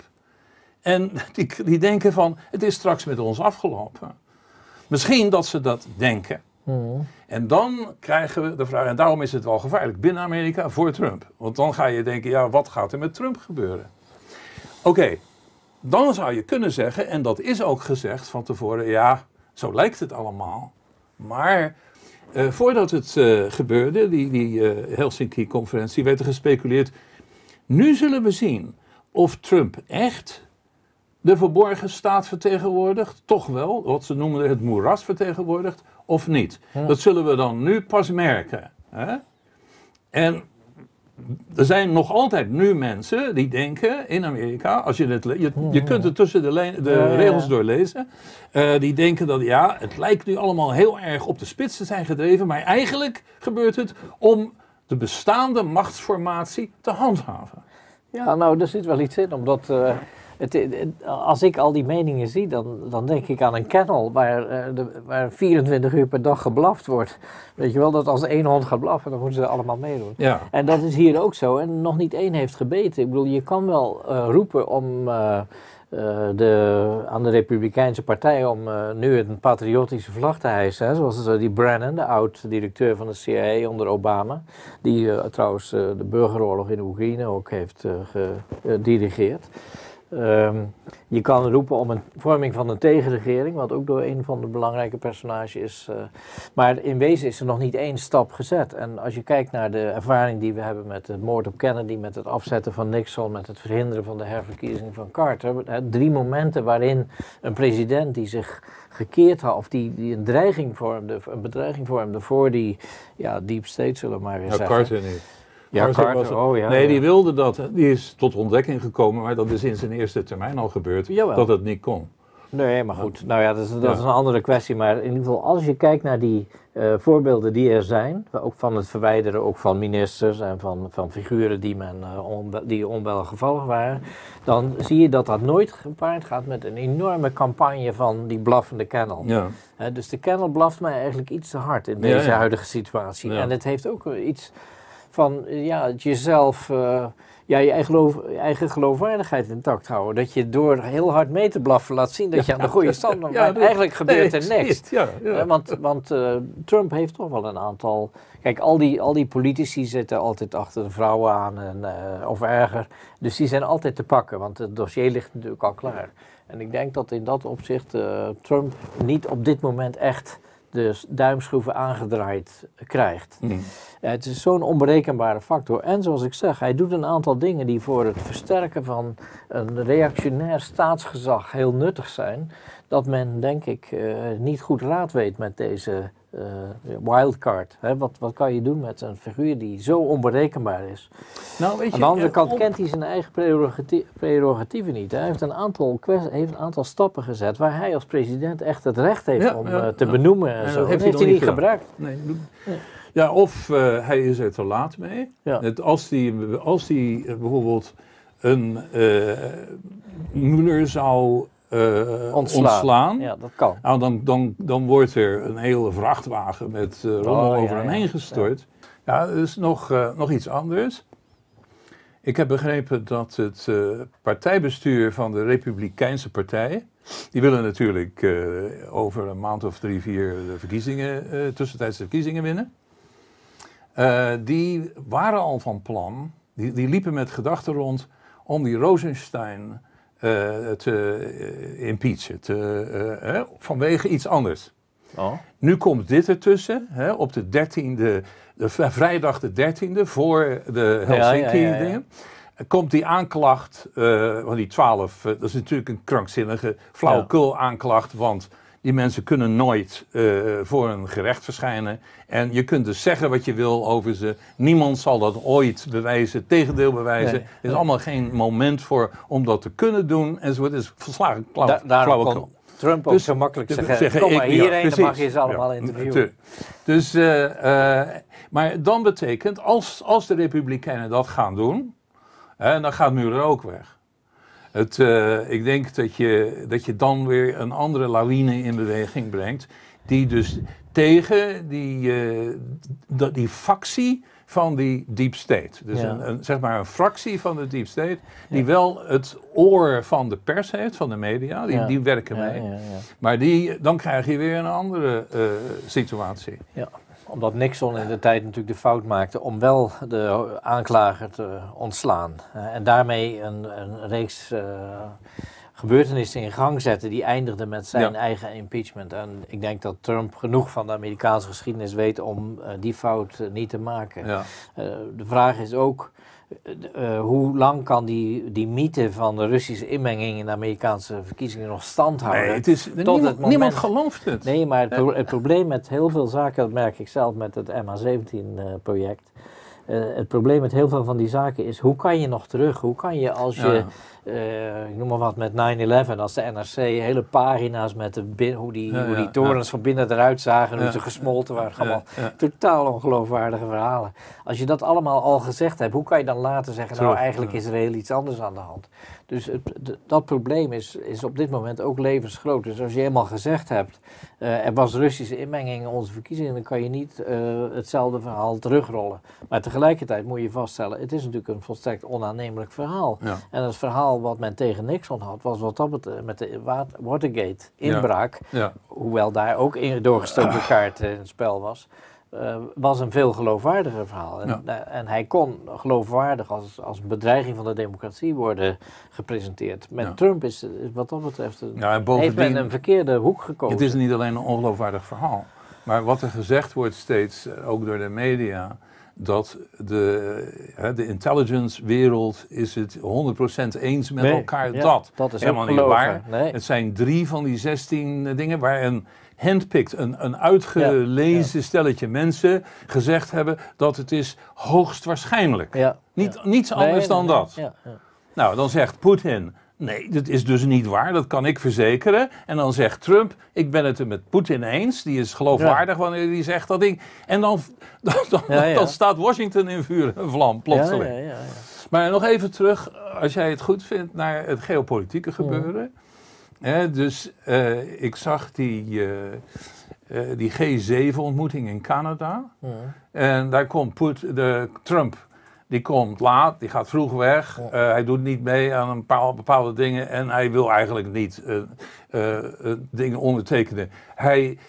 En die, die denken van, het is straks met ons afgelopen. Misschien dat ze dat denken. Mm. En dan krijgen we de vraag, en daarom is het wel gevaarlijk binnen Amerika voor Trump. Want dan ga je denken, ja, wat gaat er met Trump gebeuren? Oké, okay, dan zou je kunnen zeggen, en dat is ook gezegd van tevoren, ja, zo lijkt het allemaal. Maar uh, voordat het uh, gebeurde, die, die uh, Helsinki-conferentie, werd er gespeculeerd. Nu zullen we zien of Trump echt de verborgen staat vertegenwoordigt, toch wel, wat ze noemden het moeras vertegenwoordigt, of niet. Ja. Dat zullen we dan nu pas merken. Hè? En er zijn nog altijd nu mensen die denken in Amerika, als je het je, je kunt het tussen de, le- de ja, ja, ja. regels doorlezen, uh, die denken dat ja, het lijkt nu allemaal heel erg op de spits te zijn gedreven, maar eigenlijk gebeurt het om de bestaande machtsformatie te handhaven. Ja, nou, daar zit wel iets in, omdat uh, het, het, als ik al die meningen zie, dan, dan denk ik aan een kennel waar, uh, de, waar vierentwintig uur per dag geblaft wordt. Weet je wel, dat als één hond gaat blaffen, dan moeten ze allemaal meedoen. Ja. En dat is hier ook zo, en nog niet één heeft gebeten. Ik bedoel, je kan wel uh, roepen om... Uh, Uh, de, aan de Republikeinse Partij om uh, nu een patriotische vlag te hijsen. Hè, zoals uh, die Brennan, de oud-directeur van de C I A onder Obama. Die uh, trouwens uh, de burgeroorlog in Oekraïne ook heeft uh, gedirigeerd. Um, je kan roepen om een vorming van een tegenregering, wat ook door een van de belangrijke personages is. Uh, maar in wezen is er nog niet één stap gezet. En als je kijkt naar de ervaring die we hebben met de moord op Kennedy, met het afzetten van Nixon, met het verhinderen van de herverkiezing van Carter. Hè, drie momenten waarin een president die zich gekeerd had, of die, die een dreiging vormde, een bedreiging vormde voor die ja, deep state, zullen we maar weer ja, zeggen. Carter niet. Ja, Carter, was het, oh ja. Nee, die wilde dat. Die is tot ontdekking gekomen, maar dat is in zijn eerste termijn al gebeurd. Jawel. Dat het niet kon. Nee, maar goed. Nou ja, dat is, dat ja. is een andere kwestie. Maar in ieder geval, als je kijkt naar die uh, voorbeelden die er zijn, ook van het verwijderen ook van ministers en van, van figuren die, men, uh, onbe- die onwelgevallig waren, dan zie je dat dat nooit gepaard gaat met een enorme campagne van die blaffende kennel. Ja. Uh, dus de kennel blaft mij eigenlijk iets te hard in deze ja, ja. huidige situatie. Ja. En het heeft ook iets van ja, jezelf, uh, ja, je eigen, geloof, je eigen geloofwaardigheid intact houden. Dat je door heel hard mee te blaffen laat zien dat je aan de goede stand bent. Ja, maar eigenlijk gebeurt nee, er niks. Ja, ja. Uh, want want uh, Trump heeft toch wel een aantal... Kijk, al die, al die politici zitten altijd achter de vrouwen aan, en, uh, of erger. Dus die zijn altijd te pakken, want het dossier ligt natuurlijk al klaar. En ik denk dat in dat opzicht uh, Trump niet op dit moment echt de duimschroeven aangedraaid krijgt. Mm. Uh, het is zo'n onberekenbare factor. En zoals ik zeg, hij doet een aantal dingen die voor het versterken van een reactionair staatsgezag heel nuttig zijn, dat men, denk ik, uh, niet goed raad weet met deze uh, wildcard. Hè? Wat, wat kan je doen met een figuur die zo onberekenbaar is? Nou, weet je, aan de andere kant om... kent hij zijn eigen prerogati- prerogatieven niet. Hij heeft een, aantal kwest- heeft een aantal stappen gezet waar hij als president echt het recht heeft ja, om ja, uh, te ja. benoemen. En, en zo. Dat heeft, heeft hij niet gebruikt. Nee, nee. Ja, of uh, hij is er te laat mee. Ja. Het, als hij als die, uh, bijvoorbeeld een uh, Mueller zou uh, ontslaan, ontslaan ja, dat kan. Nou, dan, dan, dan wordt er een hele vrachtwagen met uh, rommel oh, over ja, hem heen gestort. Ja, ja dat is nog, uh, nog iets anders. Ik heb begrepen dat het uh, partijbestuur van de Republikeinse Partij, die willen natuurlijk uh, over een maand of drie, vier de verkiezingen, uh, tussentijdse verkiezingen winnen. Uh, die waren al van plan, die, die liepen met gedachten rond om die Rosenstein uh, te uh, impeachen, te, uh, uh, vanwege iets anders. Oh. Nu komt dit ertussen, hè, op de dertiende, de v- vrijdag de dertiende, voor de Helsinki-dingen. Ja, ja, ja, ja. Komt die aanklacht uh, van die twaalf, uh, dat is natuurlijk een krankzinnige flauwekul aanklacht, want die mensen kunnen nooit uh, voor een gerecht verschijnen. En je kunt dus zeggen wat je wil over ze. Niemand zal dat ooit bewijzen, tegendeel bewijzen. Nee, er is nee. allemaal geen moment voor om dat te kunnen doen. Enzovoort. Het is verslagen flauw, da- flauwekul. Trump ook dus, zo makkelijk zeggen, zeggen kom maar ik, hierheen, ja, dan mag je ze allemaal ja, interviewen. Dus, uh, uh, maar dan betekent, als, als de Republikeinen dat gaan doen, uh, dan gaat Mueller ook weg. Het, uh, ik denk dat je, dat je dan weer een andere lawine in beweging brengt, die dus tegen die, uh, die, die factie van die deep state, dus ja. een, een, zeg maar een fractie van de deep state, die ja. wel het oor van de pers heeft, van de media, die, ja. die werken ja, mee. Ja, ja. Maar die, dan krijg je weer een andere uh, situatie. Ja. Omdat Nixon in de tijd natuurlijk de fout maakte om wel de aanklager te ontslaan. Uh, en daarmee een, een reeks uh, gebeurtenissen in gang zette die eindigden met zijn Ja. eigen impeachment. En ik denk dat Trump genoeg van de Amerikaanse geschiedenis weet om uh, die fout uh, niet te maken. Ja. Uh, de vraag is ook, uh, hoe lang kan die, die mythe van de Russische inmenging in de Amerikaanse verkiezingen nog stand houden? Nee, het is, Tot niemand, het moment... niemand gelooft het. Nee, maar het, pro het probleem met heel veel zaken, dat merk ik zelf met het M H zeventien project. Uh, het probleem met heel veel van die zaken is, hoe kan je nog terug? Hoe kan je als je, Ja. uh, ik noem maar wat, met nine eleven, als de N R C hele pagina's met de bin, hoe, die, Ja, hoe die ja, torens ja. van binnen eruit zagen, hoe Ja. ze gesmolten waren, allemaal Ja, ja. totaal ongeloofwaardige verhalen. Als je dat allemaal al gezegd hebt, hoe kan je dan later zeggen, Terug, nou eigenlijk ja. is er heel iets anders aan de hand? Dus het, d- dat probleem is, is op dit moment ook levensgroot. Dus als je eenmaal gezegd hebt, uh, er was Russische inmenging in onze verkiezingen, dan kan je niet uh, hetzelfde verhaal terugrollen. Maar tegelijkertijd moet je vaststellen, het is natuurlijk een volstrekt onaannemelijk verhaal. Ja. En het verhaal wat men tegen Nixon had, was wat dat betreft met de Watergate inbraak, Ja. hoewel daar ook een doorgestoken kaart in het spel was. Uh, was een veel geloofwaardiger verhaal. En, Ja. uh, en hij kon geloofwaardig als, als bedreiging van de democratie worden gepresenteerd. Met Ja. Trump is, is wat dat betreft een, Ja, en heeft bovendien, men een verkeerde hoek gekozen. het is niet alleen een ongeloofwaardig verhaal. Maar wat er gezegd wordt steeds, ook door de media, dat de, hè, de intelligence wereld is het honderd procent eens met Nee, elkaar ja, dat. dat is helemaal ook niet gelogen. waar. Nee. Het zijn drie van die zestien dingen waar een handpicked, een, een uitgelezen Ja, ja. stelletje mensen gezegd hebben dat het is hoogstwaarschijnlijk. Ja, Niet, ja. Niets anders Nee, nee, dan nee. dat. Ja, ja. Nou, dan zegt Poetin, nee, dat is dus niet waar, dat kan ik verzekeren. En dan zegt Trump, ik ben het er met Poetin eens, die is geloofwaardig wanneer hij zegt dat ding. En dan, dan, dan, Ja, ja. dan staat Washington in vuur en vlam, plotseling. Ja, ja, ja, ja. Maar nog even terug, als jij het goed vindt, naar het geopolitieke gebeuren. Hè, dus uh, ik zag die, uh, uh, die G zeven ontmoeting in Canada. Ja. En daar komt Poet, de, Trump, die komt laat, die gaat vroeg weg. Uh, hij doet niet mee aan een paar bepaalde dingen en hij wil eigenlijk niet uh, uh, uh, dingen ondertekenen. Hij,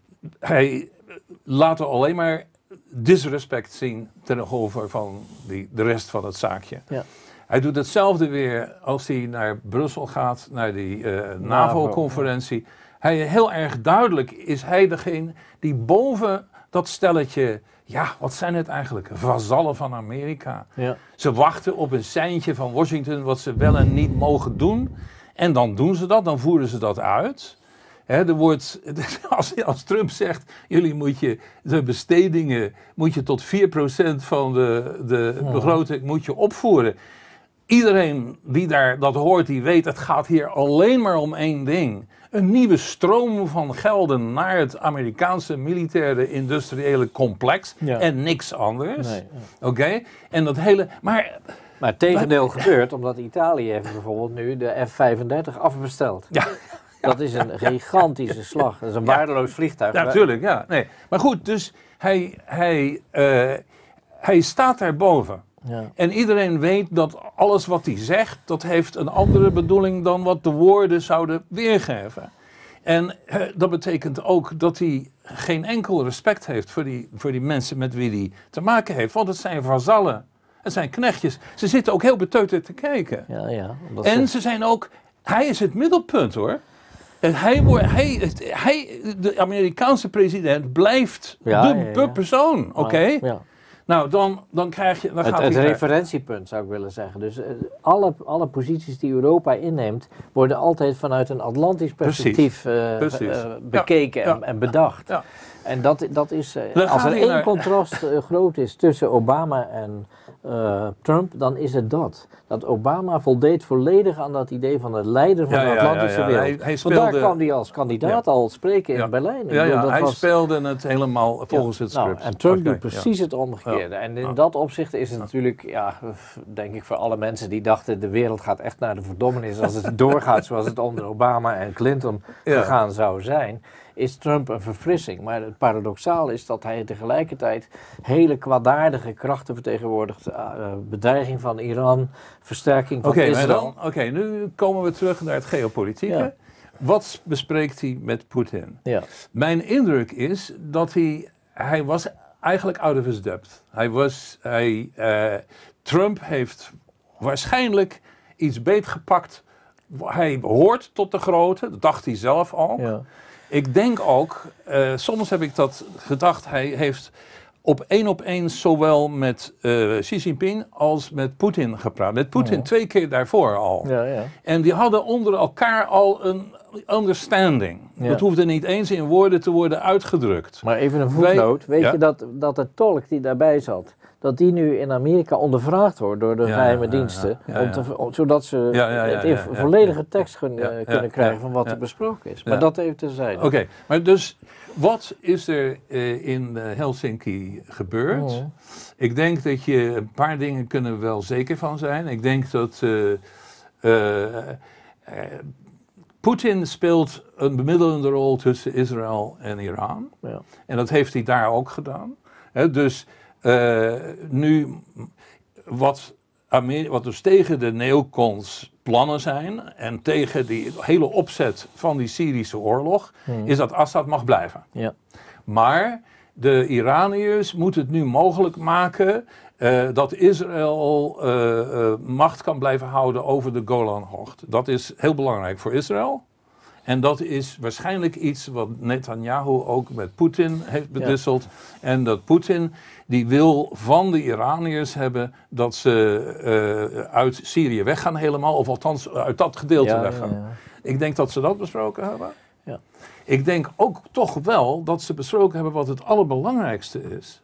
hij laat er alleen maar disrespect zien tegenover van die, de rest van het zaakje. Ja. Hij doet hetzelfde weer als hij naar Brussel gaat, naar die uh, NAVO-conferentie. Ja. Hij, heel erg duidelijk is hij degene die boven dat stelletje, ja, wat zijn het eigenlijk? Vazallen van Amerika. Ja. Ze wachten op een seintje van Washington wat ze wel en niet mogen doen. En dan doen ze dat, dan voeren ze dat uit. He, er wordt, als, als Trump zegt, jullie moet je de bestedingen moet je tot vier procent van de, de ja. begroting moet je opvoeren. Iedereen die daar dat hoort, die weet, het gaat hier alleen maar om één ding. Een nieuwe stroom van gelden naar het Amerikaanse militaire industriële complex. Ja. En niks anders. Nee, ja. Oké? Okay? En dat hele... Maar, maar het tegendeel gebeurt omdat Italië heeft bijvoorbeeld nu de F vijfendertig afbesteld. ja. Dat is een gigantische slag. Dat is een waardeloos vliegtuig. Ja, natuurlijk, ja. Nee. Maar goed, dus hij, hij, uh, hij staat daarboven. Ja. En iedereen weet dat alles wat hij zegt, dat heeft een andere bedoeling dan wat de woorden zouden weergeven. En uh, dat betekent ook dat hij geen enkel respect heeft voor die, voor die mensen met wie hij te maken heeft. Want het zijn vazallen, het zijn knechtjes. Ze zitten ook heel beteuterd te kijken. Ja, ja, en ze zijn ook, hij is het middelpunt hoor. Hij wordt, hij, hij, de Amerikaanse president blijft ja, de, ja, ja. de persoon, oké? Okay? Ja. Nou, dan, dan krijg je... Dan het gaat het hij referentiepunt zou ik willen zeggen. Dus uh, alle, alle posities die Europa inneemt, worden altijd vanuit een Atlantisch perspectief uh, Precies. Uh, bekeken ja, en, ja. en bedacht. Ja. En dat, dat is, uh, als er één naar... contrast uh, groot is tussen Obama en uh, Trump, dan is het dat. Dat Obama voldeed volledig aan dat idee van de leider van ja, de Atlantische ja, ja, ja. wereld. Hij, hij speelde... Vandaar kwam hij als kandidaat ja. al spreken in ja. Berlijn. Ja, ja, dat hij was... speelde het helemaal volgens ja. het script. Nou, en Trump okay. doet precies ja. het omgekeerde. Ja. En in ja. dat opzicht is het ja. natuurlijk, ja, denk ik voor alle mensen die dachten de wereld gaat echt naar de verdommenis als het doorgaat zoals het onder Obama en Clinton ja. gegaan zou zijn, is Trump een verfrissing. Maar het paradoxaal is dat hij tegelijkertijd hele kwaadaardige krachten vertegenwoordigt. Uh, bedreiging van Iran, versterking van okay, Israël. Oké, okay, nu komen we terug naar het geopolitieke. Ja. Wat bespreekt hij met Poetin? Ja. Mijn indruk is dat hij, hij was eigenlijk out of his depth. Hij was, hij, uh, Trump heeft waarschijnlijk iets beetgepakt hij behoort tot de grote, dat dacht hij zelf ook. Ja. Ik denk ook, uh, soms heb ik dat gedacht, hij heeft op één op één zowel met uh, Xi Jinping als met Poetin gepraat. Met Poetin Ja. twee keer daarvoor al. Ja, ja. En die hadden onder elkaar al een understanding. Ja. Dat hoefde niet eens in woorden te worden uitgedrukt. Maar even een voetnoot. Wij, Weet ja? je dat, dat de tolk die daarbij zat, dat die nu in Amerika ondervraagd wordt door de Ja, geheime ja, ja, diensten, ja, ja. Om te, om, zodat ze Ja, ja, ja, het in ja, ja, volledige ja. tekst kunnen, Ja, ja, kunnen ja, krijgen ja, van wat ja. er besproken is. Maar Ja. dat even terzijde. Oké, okay, maar dus wat is er uh, in uh, Helsinki gebeurd? Oh. Ik denk dat je een paar dingen kunnen we wel zeker van zijn. Ik denk dat uh, uh, uh, Poetin speelt een bemiddelende rol tussen Israël en Iran. Ja. En dat heeft hij daar ook gedaan. He, dus uh, nu wat, Amer- wat dus tegen de neocons plannen zijn en tegen die hele opzet van die Syrische oorlog, Hmm. is dat Assad mag blijven. Ja. Maar de Iraniërs moeten het nu mogelijk maken uh, dat Israël uh, uh, macht kan blijven houden over de Golanhoogte. Dat is heel belangrijk voor Israël. En dat is waarschijnlijk iets wat Netanyahu ook met Poetin heeft bedisseld. Ja. En dat Poetin die wil van de Iraniërs hebben dat ze uh, uit Syrië weggaan helemaal. Of althans uit dat gedeelte Ja, weggaan. ja, ja. Ik denk dat ze dat besproken hebben. Ja. Ik denk ook toch wel dat ze besproken hebben wat het allerbelangrijkste is.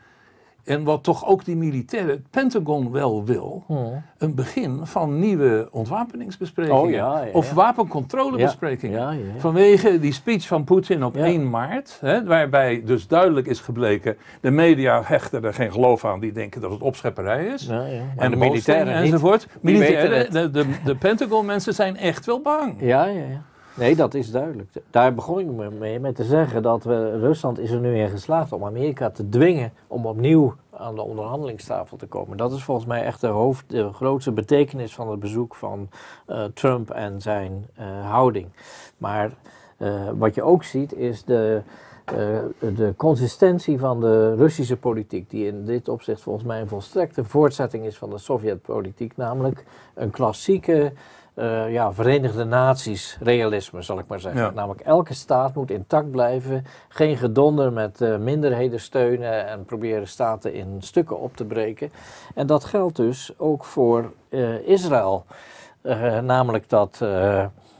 En wat toch ook die militairen, het Pentagon wel wil, Hmm. een begin van nieuwe ontwapeningsbesprekingen. Oh, ja, ja, ja. Of wapencontrolebesprekingen. Ja, ja, ja, ja. Vanwege die speech van Poetin op Ja. één maart, hè, waarbij dus duidelijk is gebleken, de media hechten er geen geloof aan, die denken dat het opschepperij is. Ja, ja. Maar En de militairen niet. enzovoort. Die Militairen, weten de, de, de Pentagon mensen zijn echt wel bang. Ja, ja, ja. Nee, dat is duidelijk. Daar begon ik mee met te zeggen dat we, Rusland is er nu in geslaagd om Amerika te dwingen om opnieuw aan de onderhandelingstafel te komen. Dat is volgens mij echt de, hoofd, de grootste betekenis van het bezoek van uh, Trump en zijn uh, houding. Maar uh, wat je ook ziet is de, uh, de consistentie van de Russische politiek, die in dit opzicht volgens mij een volstrekte voortzetting is van de Sovjetpolitiek, namelijk een klassieke Uh, ja, Verenigde Naties realisme, zal ik maar zeggen. Ja. Namelijk elke staat moet intact blijven, geen gedonder met uh, minderheden steunen en proberen staten in stukken op te breken. En dat geldt dus ook voor uh, Israël. Uh, namelijk dat uh,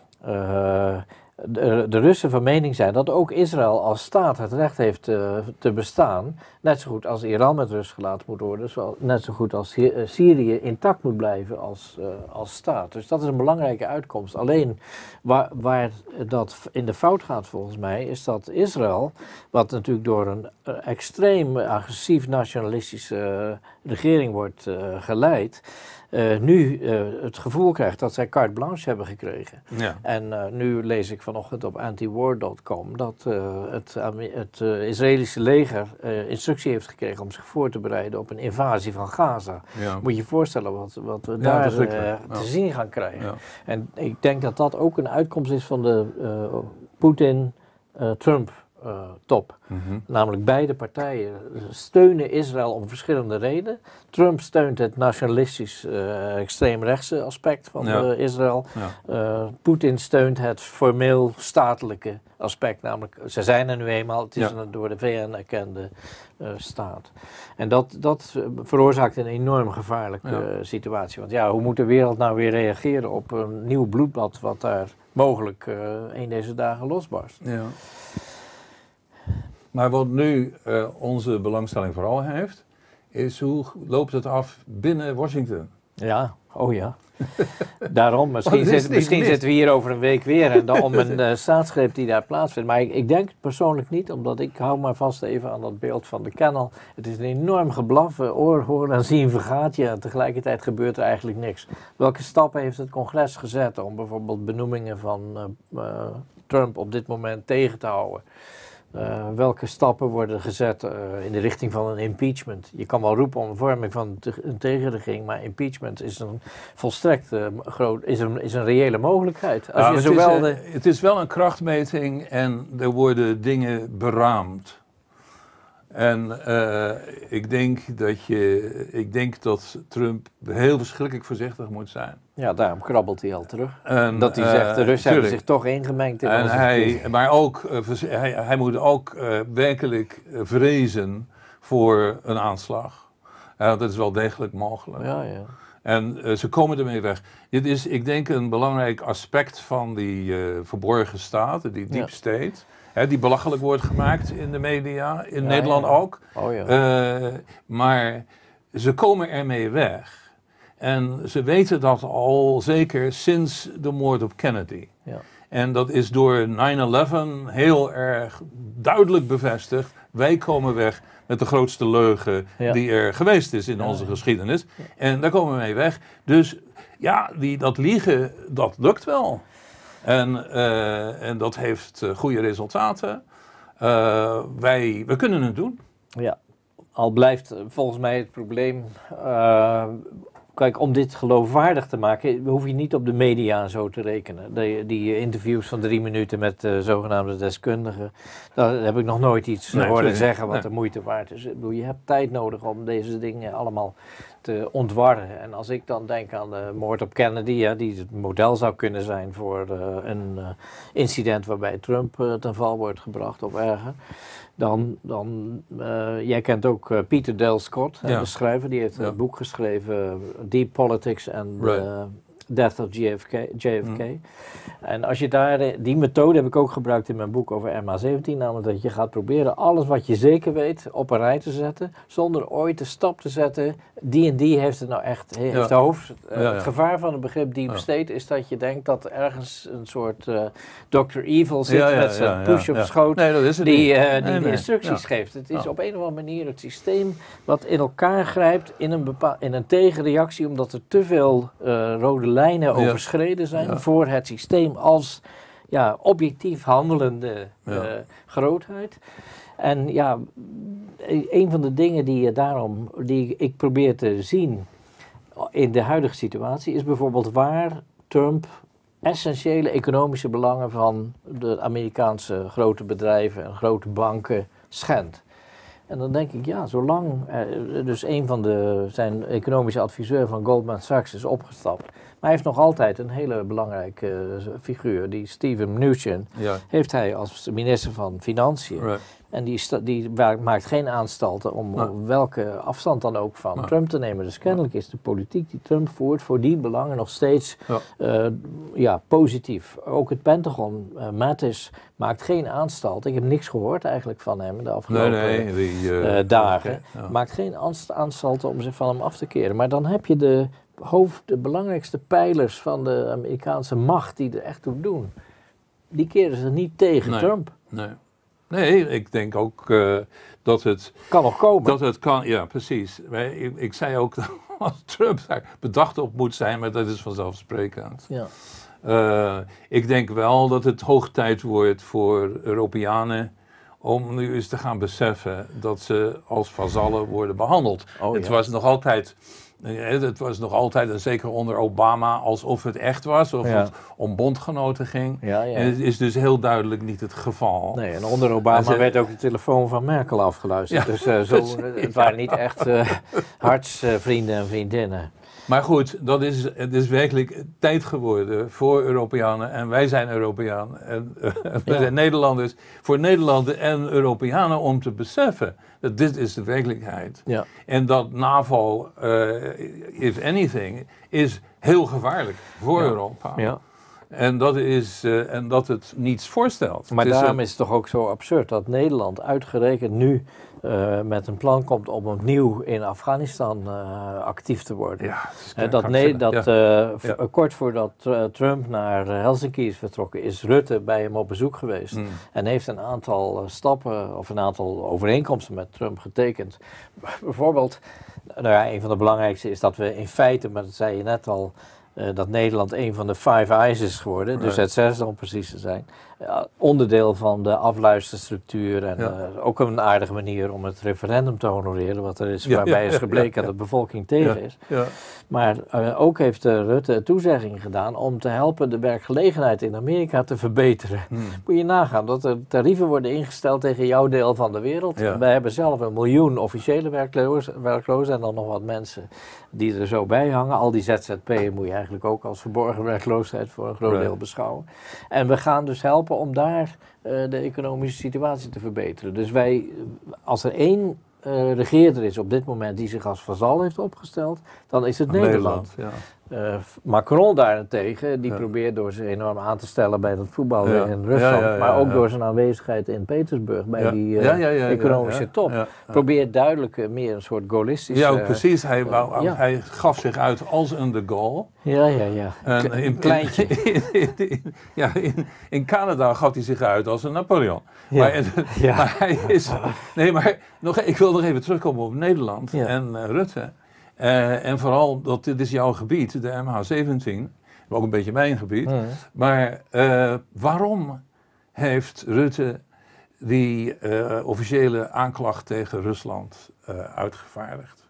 uh, de, de Russen van mening zijn dat ook Israël als staat het recht heeft uh, te bestaan. Net zo goed als Iran met rust gelaten moet worden. Zoals, net zo goed als Sy- uh, Syrië intact moet blijven als, uh, als staat. Dus dat is een belangrijke uitkomst. Alleen waar, waar dat in de fout gaat volgens mij is dat Israël, wat natuurlijk door een uh, extreem agressief nationalistische uh, regering wordt uh, geleid, Uh, nu uh, het gevoel krijgt dat zij carte blanche hebben gekregen. Ja. En uh, nu lees ik vanochtend op antiwar punt com dat uh, het, het uh, Israëlische leger uh, instructie heeft gekregen om zich voor te bereiden op een invasie van Gaza. Ja. Moet je je voorstellen wat, wat we Ja, daar uh, verschrikkelijk. te Ja. zien gaan krijgen. Ja. En ik denk dat dat ook een uitkomst is van de uh, Poetin-Trump uh, Uh, top. Mm-hmm. Namelijk beide partijen steunen Israël om verschillende redenen. Trump steunt het nationalistisch uh, extreemrechtse aspect van Ja. uh, Israël. Ja. Uh, Poetin steunt het formeel statelijke aspect. Namelijk, ze zijn er nu eenmaal, het is Ja. een door de V N erkende uh, staat. En dat, dat uh, veroorzaakt een enorm gevaarlijke Ja. uh, situatie. Want ja, hoe moet de wereld nou weer reageren op een nieuw bloedbad wat daar mogelijk uh, een deze dagen losbarst? Ja. Maar wat nu uh, onze belangstelling vooral heeft, is hoe loopt het af binnen Washington? Ja, oh ja. Daarom, misschien, Want het is zit, niet misschien mis. zitten we hier over een week weer en dan om een uh, staatsgreep die daar plaatsvindt. Maar ik, ik denk het persoonlijk niet, omdat ik hou maar vast even aan dat beeld van de kennel. Het is een enorm geblaf, oor, hoor en zien vergaat je en tegelijkertijd gebeurt er eigenlijk niks. Welke stappen heeft het congres gezet om bijvoorbeeld benoemingen van uh, uh, Trump op dit moment tegen te houden? Uh, welke stappen worden gezet uh, in de richting van een impeachment? Je kan wel roepen om een vorming van te- een tegenregering, maar impeachment is een volstrekt uh, groot, is een, is een reële mogelijkheid. Als Nou, je het, is, zowel uh, de, het is wel een krachtmeting en er worden dingen beraamd. En uh, ik, denk dat je, ik denk dat Trump heel verschrikkelijk voorzichtig moet zijn. Ja, daarom krabbelt hij al terug. En, dat hij zegt, de uh, Russen hebben zich toch ingemengd in en onze hij, Maar ook, uh, hij, hij moet ook uh, werkelijk uh, vrezen voor een aanslag. Uh, dat is wel degelijk mogelijk. Ja, ja. En uh, ze komen ermee weg. Dit is, ik denk, een belangrijk aspect van die uh, verborgen staat, die deep state. Hè, die belachelijk wordt gemaakt in de media, in ja, Nederland ja. ook. Oh, ja. uh, maar ze komen ermee weg. En ze weten dat al zeker sinds de moord op Kennedy. Ja. En dat is door nine eleven heel erg duidelijk bevestigd. Wij komen weg met de grootste leugen ja. die er geweest is in ja, onze ja. geschiedenis. Ja. En daar komen we mee weg. Dus ja, die, dat liegen, dat lukt wel. En, uh, en dat heeft uh, goede resultaten. Uh, wij, we kunnen het doen. Ja, al blijft volgens mij het probleem... Uh, Kijk, om dit geloofwaardig te maken, hoef je niet op de media zo te rekenen. Die, die interviews van drie minuten met uh, zogenaamde deskundigen, daar heb ik nog nooit iets nee, horen nee, zeggen wat nee. de moeite waard is. Ik bedoel, je hebt tijd nodig om deze dingen allemaal te ontwarren. En als ik dan denk aan de moord op Kennedy, ja, die het model zou kunnen zijn voor uh, een uh, incident waarbij Trump uh, ten val wordt gebracht of erger. Dan, dan uh, jij kent ook uh, Peter Dale Scott, ja. de schrijver, die heeft ja. een boek geschreven, Deep Politics and right. uh, Death of J F K. J F K. Mm. En als je daar, die methode heb ik ook gebruikt in mijn boek over M H zeventien, namelijk dat je gaat proberen alles wat je zeker weet op een rij te zetten, zonder ooit de stap te zetten, die en die heeft het nou echt, heeft ja. de hoofd. Uh, ja, ja. Het gevaar van het begrip deep ja. state is dat je denkt dat er ergens een soort uh, doctor Evil zit ja, ja, met zijn ja, ja, push ja, op ja. schoot, nee, dat is het die, uh, die nee, nee. instructies ja. geeft. Het is ja. op een of andere manier het systeem wat in elkaar grijpt in een, bepaal, in een tegenreactie, omdat er te veel uh, rode lijnen overschreden zijn ja. voor het systeem als ja, objectief handelende uh, ja. grootheid. En ja, een van de dingen die je daarom, die ik probeer te zien in de huidige situatie, is bijvoorbeeld waar Trump essentiële economische belangen van de Amerikaanse grote bedrijven en grote banken schendt. En dan denk ik, ja, zolang, uh, dus een van de, zijn economische adviseur van Goldman Sachs is opgestapt. Maar hij heeft nog altijd een hele belangrijke uh, figuur, die Steven Mnuchin, ja. heeft hij als minister van Financiën. Right. En die, die maakt geen aanstalten om no. welke afstand dan ook van no. Trump te nemen. Dus kennelijk is de politiek die Trump voert voor die belangen nog steeds ja. Uh, ja, positief. Ook het Pentagon, uh, Mattis, maakt geen aanstalten. Ik heb niks gehoord eigenlijk van hem de afgelopen nee, nee, die, uh, uh, dagen. Okay, ja. Maakt geen aanstalten om zich van hem af te keren. Maar dan heb je de, hoofd, de belangrijkste pijlers van de Amerikaanse macht die er echt toe doen. Die keren ze niet tegen nee, Trump. Nee. Nee, ik denk ook uh, dat het... Kan nog komen. Dat het kan, ja, precies. Ik, ik zei ook dat als Trump daar bedacht op moet zijn, maar dat is vanzelfsprekend. Ja. Uh, ik denk wel dat het hoog tijd wordt voor Europeanen om nu eens te gaan beseffen dat ze als vazallen worden behandeld. Oh, het ja. was nog altijd... Het was nog altijd, en zeker onder Obama, alsof het echt was, of ja. het om bondgenoten ging. Ja, ja. En het is dus heel duidelijk niet het geval. Nee, en onder Obama en ze, werd ook de telefoon van Merkel afgeluisterd. Ja, dus uh, zo, het waren niet echt uh, hartsvrienden uh, en vriendinnen. Maar goed, dat is, het is werkelijk tijd geworden voor Europeanen. En wij zijn Europeanen. En uh, wij ja. zijn Nederlanders. Voor Nederlanders en Europeanen om te beseffen dat dit is de werkelijkheid. Ja. En dat NAVO, uh, if anything, is heel gevaarlijk voor ja. Europa. Ja. En dat, is, uh, en dat het niets voorstelt. Maar het is, daarom uh, is het toch ook zo absurd dat Nederland uitgerekend nu uh, met een plan komt om opnieuw in Afghanistan uh, actief te worden. Ja, uh, dat nee, dat ja. uh, ja. kort voordat uh, Trump naar Helsinki is vertrokken, is Rutte bij hem op bezoek geweest. Mm. En heeft een aantal uh, stappen of een aantal overeenkomsten met Trump getekend. Bijvoorbeeld, nou ja, een van de belangrijkste is dat we in feite, maar dat zei je net al, uh, dat Nederland een van de Five Eyes is geworden, right. dus het zesde om precies te zijn. Uh, onderdeel van de afluisterstructuur en ja. uh, ook een aardige manier om het referendum te honoreren, wat er is, ja, waarbij ja, is gebleken ja, ja. dat de bevolking tegen ja, is. Ja. Maar uh, ook heeft uh, Rutte een toezegging gedaan om te helpen de werkgelegenheid in Amerika te verbeteren. Hmm. Moet je nagaan dat er tarieven worden ingesteld tegen jouw deel van de wereld. Ja. Wij hebben zelf een miljoen officiële werklozen, werklozen en dan nog wat mensen die er zo bij hangen. Al die Z Z P'en moet je eigenlijk ook als verborgen werkloosheid voor een groot right. deel beschouwen. En we gaan dus helpen om daar uh, de economische situatie te verbeteren. Dus wij, als er één uh, regeerder is op dit moment die zich als vazal heeft opgesteld, dan is het Nederland. Nederland ja. Uh, Macron daarentegen, die ja. probeert door zich enorm aan te stellen bij dat voetbal ja. in Rusland, ja, ja, ja, maar ook ja. door zijn aanwezigheid in Petersburg bij ja. die uh, ja, ja, ja, economische ja, ja, top, ja, ja. probeert duidelijk uh, meer een soort gaullistische... Ja, precies. Hij, uh, wou, ja. hij gaf zich uit als een de Gaulle. Ja, ja, ja. En in, een kleintje. In, in, in, ja, in, in Canada gaf hij zich uit als een Napoleon. Ja. Maar, ja. maar hij is... Nee, maar nog, ik wil nog even terugkomen op Nederland ja. en uh, Rutte. Uh, en vooral, dat dit is jouw gebied, de M H zeventien, ook een beetje mijn gebied. Mm. Maar uh, waarom heeft Rutte die uh, officiële aanklacht tegen Rusland uh, uitgevaardigd?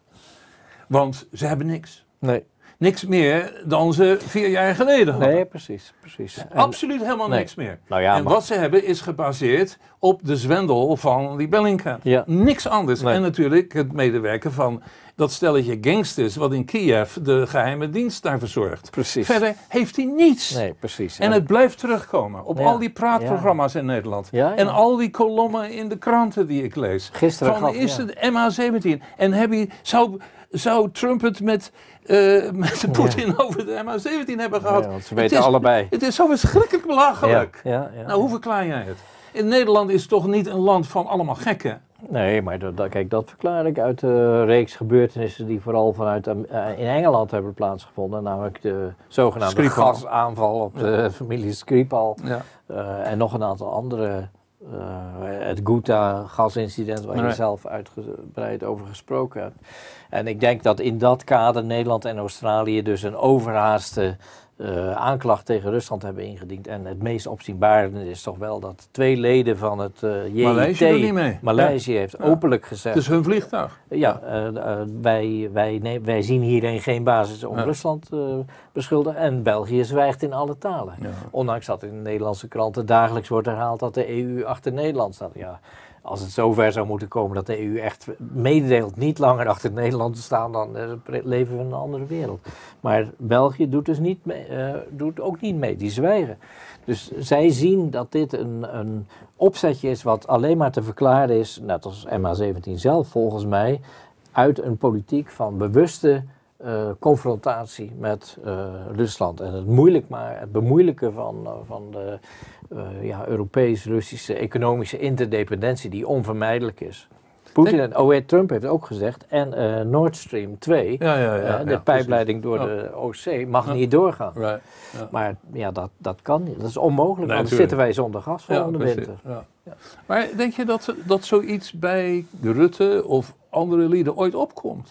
Want ze hebben niks. Nee. Niks meer dan ze vier jaar geleden hadden. Nee, precies. precies. En, Absoluut helemaal nee. niks meer. Nou ja, en maar... wat ze hebben is gebaseerd op de zwendel van die Bellingcat. Ja. Niks anders. Nee. En natuurlijk het medewerken van dat stelletje gangsters wat in Kiev de geheime dienst daar verzorgt. Precies. Verder heeft hij niets. Nee, precies. En het blijft terugkomen op ja. al die praatprogramma's ja. in Nederland. Ja, ja. En al die kolommen in de kranten die ik lees. Gisteren van gaf, is ja. het M H zeventien. En heb je, zou, zou Trump het met, uh, met Poetin ja. over de M H zeventien hebben gehad? Ja, want ze weten het is, allebei. Het is zo verschrikkelijk belachelijk. Ja, ja, ja, nou, hoe verklaar jij het? In Nederland is toch niet een land van allemaal gekken? Nee, maar dat, kijk, dat verklaar ik uit de reeks gebeurtenissen die vooral vanuit uh, in Engeland hebben plaatsgevonden. Namelijk de zogenaamde Skripal. gasaanval op de ja. familie Skripal. Ja. Uh, en nog een aantal andere. Uh, het Ghouta-gasincident waar nee. je zelf uitgebreid over gesproken hebt. En ik denk dat in dat kader Nederland en Australië dus een overhaaste uh, aanklacht tegen Rusland hebben ingediend. En het meest opzienbarende is toch wel dat twee leden van het uh, J I T, Maleisië doet niet mee. Maleisië ja. heeft ja. openlijk gezegd... Het is hun vliegtuig. Ja, uh, uh, wij, wij, nee, wij zien hierin geen basis om ja. Rusland uh, beschuldigen. En België zwijgt in alle talen. Ja. Ondanks dat in de Nederlandse kranten dagelijks wordt herhaald dat de E U achter Nederland staat. Ja, als het zover zou moeten komen dat de E U echt meedeelt niet langer achter Nederland te staan, dan uh, leven we in een andere wereld. Maar België doet dus niet mee, uh, doet ook niet mee, die zwijgen. Dus zij zien dat dit een, een opzetje is wat alleen maar te verklaren is, net als M H zeventien zelf volgens mij, uit een politiek van bewuste uh, confrontatie met uh, Rusland. En het, moeilijk maar, het bemoeilijken van, uh, van de uh, ja, Europees-Russische economische interdependentie die onvermijdelijk is. Poetin en oh, Trump heeft ook gezegd, en uh, Nord Stream twee, ja, ja, ja, uh, de ja, pijpleiding door ja. de Oostzee, mag ja. niet doorgaan. Right. Ja. Maar ja, dat, dat kan niet. Dat is onmogelijk, nee, anders zitten wij zonder gas volgende ja, winter. Ja. Ja. Maar denk je dat, dat zoiets bij Rutte of andere lieden ooit opkomt?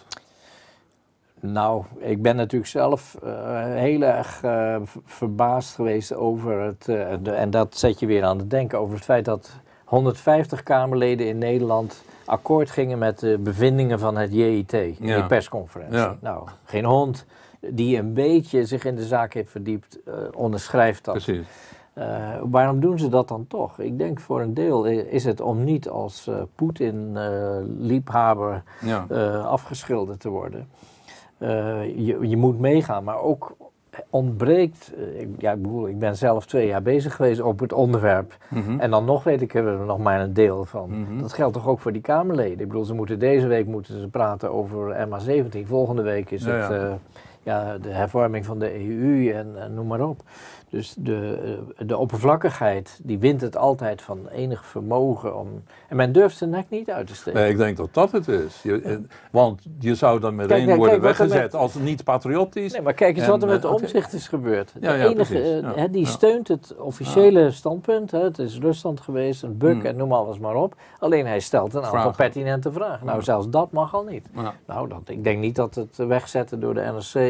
Nou, ik ben natuurlijk zelf uh, heel erg uh, verbaasd geweest over het, uh, de, en dat zet je weer aan het denken, over het feit dat honderdvijftig Kamerleden in Nederland akkoord gingen met de bevindingen van het J I T, ja. die persconferentie. Ja. Nou, geen hond die een beetje zich in de zaak heeft verdiept, uh, onderschrijft dat. Precies. Uh, waarom doen ze dat dan toch? Ik denk voor een deel is het om niet als uh, Poetin-liebhaber uh, ja. uh, afgeschilderd te worden. Uh, je, je moet meegaan, maar ook ontbreekt, uh, ik, ja, ik bedoel, ik ben zelf twee jaar bezig geweest op het onderwerp. Mm-hmm. En dan nog weet ik er nog maar een deel van. Mm-hmm. Dat geldt toch ook voor die Kamerleden? Ik bedoel, ze moeten deze week moeten ze praten over M H zeventien. Volgende week is ja, het uh, ja, de hervorming van de E U en, en noem maar op. Dus de, de oppervlakkigheid, die wint het altijd van enig vermogen om... En men durft zijn nek niet uit te steken. Nee, ik denk dat dat het is. Je, ja. Want je zou dan meteen kijk, kijk, worden kijk, weggezet met, als niet patriotisch. Nee, maar kijk eens en, wat er met de Omtzigt is gebeurd. De ja, ja, enige, ja, he, die ja. steunt het officiële ja. standpunt. He, het is Rusland geweest, een buk hmm. en noem alles maar op. Alleen hij stelt een aantal vragen. pertinente vragen. Nou, ja. zelfs dat mag al niet. Ja. Nou, dat, ik denk niet dat het wegzetten door de N R C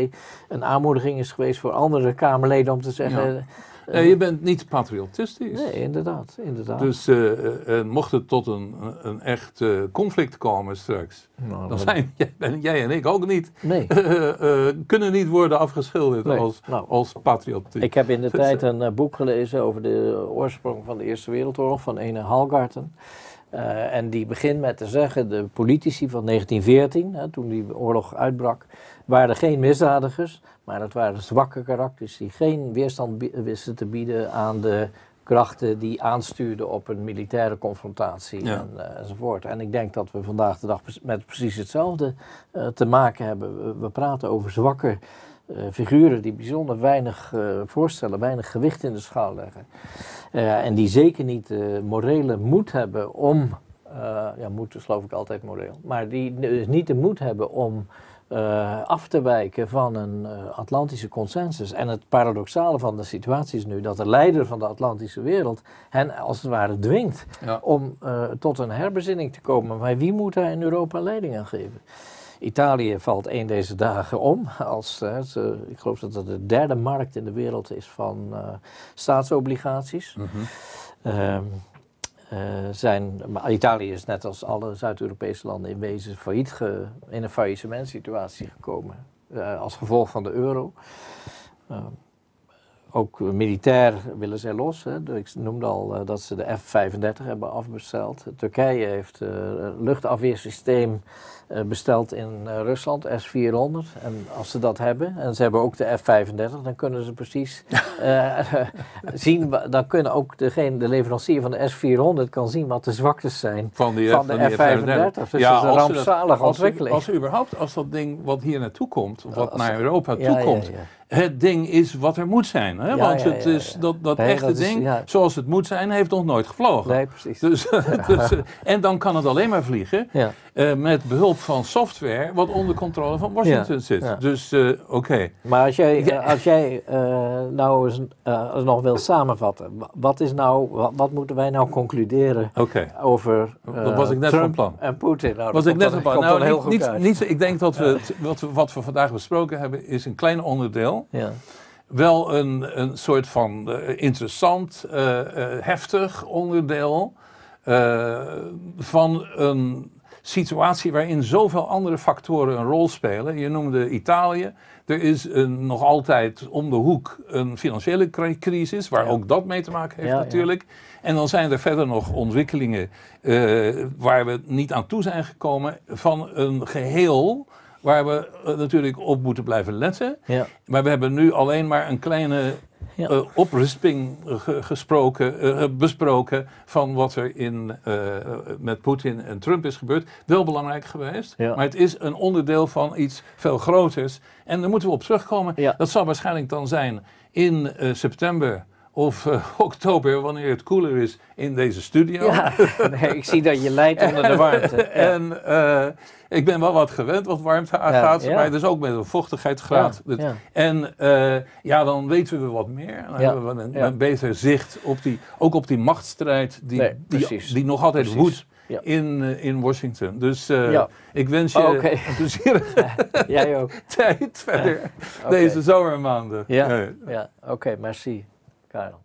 mij een aanmoediging is geweest voor andere Kamerleden om te zeggen... Ja. Nee, je bent niet patriotistisch. Nee, inderdaad. inderdaad. Dus uh, uh, mocht het tot een, een echt uh, conflict komen straks, nou, dan zijn jij, jij en ik ook niet, nee. uh, uh, kunnen niet worden afgeschilderd nee. als, nou, als patriotisch. Ik heb in de tijd een uh, boek gelezen over de oorsprong van de Eerste Wereldoorlog van ene Halgarten. Uh, en die begint met te zeggen, de politici van negentien veertien, hè, toen die oorlog uitbrak, waren geen misdadigers, maar dat waren zwakke karakters die geen weerstand bi- wisten te bieden aan de krachten die aanstuurden op een militaire confrontatie ja. en, uh, enzovoort. En ik denk dat we vandaag de dag met precies hetzelfde uh, te maken hebben. We, we praten over zwakke uh, figuren die bijzonder weinig uh, voorstellen, weinig gewicht in de schaal leggen. Uh, en die zeker niet de morele moed hebben om, uh, ja moed is geloof ik altijd moreel, maar die dus niet de moed hebben om uh, af te wijken van een uh, Atlantische consensus. En het paradoxale van de situatie is nu dat de leider van de Atlantische wereld hen als het ware dwingt ja. om uh, tot een herbezinning te komen. Maar wie moet daar in Europa leiding aan geven? Italië valt een deze dagen om. Als, uh, ze, ik geloof dat het de derde markt in de wereld is van uh, staatsobligaties. Mm-hmm. Uh, uh, zijn, maar Italië is net als alle Zuid-Europese landen in wezen failliet ge, in een faillissementsituatie gekomen. Uh, als gevolg van de euro. Uh, Ook militair willen zij los. Hè. Ik noemde al uh, dat ze de F vijfendertig hebben afbesteld. Turkije heeft uh, een luchtafweersysteem uh, besteld in uh, Rusland, S vierhonderd. En als ze dat hebben, en ze hebben ook de F vijfendertig, dan kunnen ze precies uh, zien, dan kunnen ook degene, de leverancier van de S vierhonderd kan zien wat de zwaktes zijn van, die, van de van F vijfendertig. Dus ja, dat is een rampzalige als ontwikkeling. Als, als überhaupt, als dat ding wat hier naartoe komt, wat als, naar Europa ja, toe komt, ja, ja, ja. het ding is wat er moet zijn. Hè? Ja, Want ja, ja, het is, dat, dat nee, echte dat ding, is, ja. zoals het moet zijn, heeft nog nooit gevlogen. Nee, precies. Dus, dus, en dan kan het alleen maar vliegen ja. uh, met behulp van software wat onder controle van Washington ja. zit. Ja. Dus uh, oké. Okay. Maar als jij, uh, als jij uh, nou eens uh, nog wil samenvatten, wat is nou, wat, wat moeten wij nou concluderen okay. over uh, dat was ik net Trump van plan. en Poetin? Nou, was ik net van plan. Nou, heel niet, goed niet, niet, ik denk dat we, het, wat, we, wat we vandaag besproken hebben is een klein onderdeel. Ja. Wel een, een soort van uh, interessant, uh, uh, heftig onderdeel uh, van een situatie waarin zoveel andere factoren een rol spelen. Je noemde Italië. Er is een, nog altijd om de hoek een financiële crisis, waar ja. ook dat mee te maken heeft ja, natuurlijk. Ja. En dan zijn er verder nog ontwikkelingen uh, waar we niet aan toe zijn gekomen van een geheel waar we uh, natuurlijk op moeten blijven letten. Ja. Maar we hebben nu alleen maar een kleine ja. uh, oprisping ge- gesproken, uh, besproken van wat er in, uh, met Poetin en Trump is gebeurd. Wel belangrijk geweest, ja. maar het is een onderdeel van iets veel groters. En daar moeten we op terugkomen. Ja. Dat zal waarschijnlijk dan zijn in uh, september of uh, oktober, wanneer het koeler is in deze studio. Ja, nee, ik zie dat je lijdt onder de warmte. Ja. En uh, ik ben wel wat gewend wat warmte aangaat, ja, ja. maar dus ook met een vochtigheidsgraad. Ja, ja. En uh, ja, dan weten we wat meer. Dan ja, hebben we een, ja. een beter zicht op die, ook op die machtsstrijd die, nee, die, die nog altijd woedt. Ja. In, uh, in Washington. Dus uh, ja. ik wens je oh, okay. een plezierige Jij ook. tijd verder ja. okay. deze zomermaanden. Ja, ja. oké, okay, merci Karel.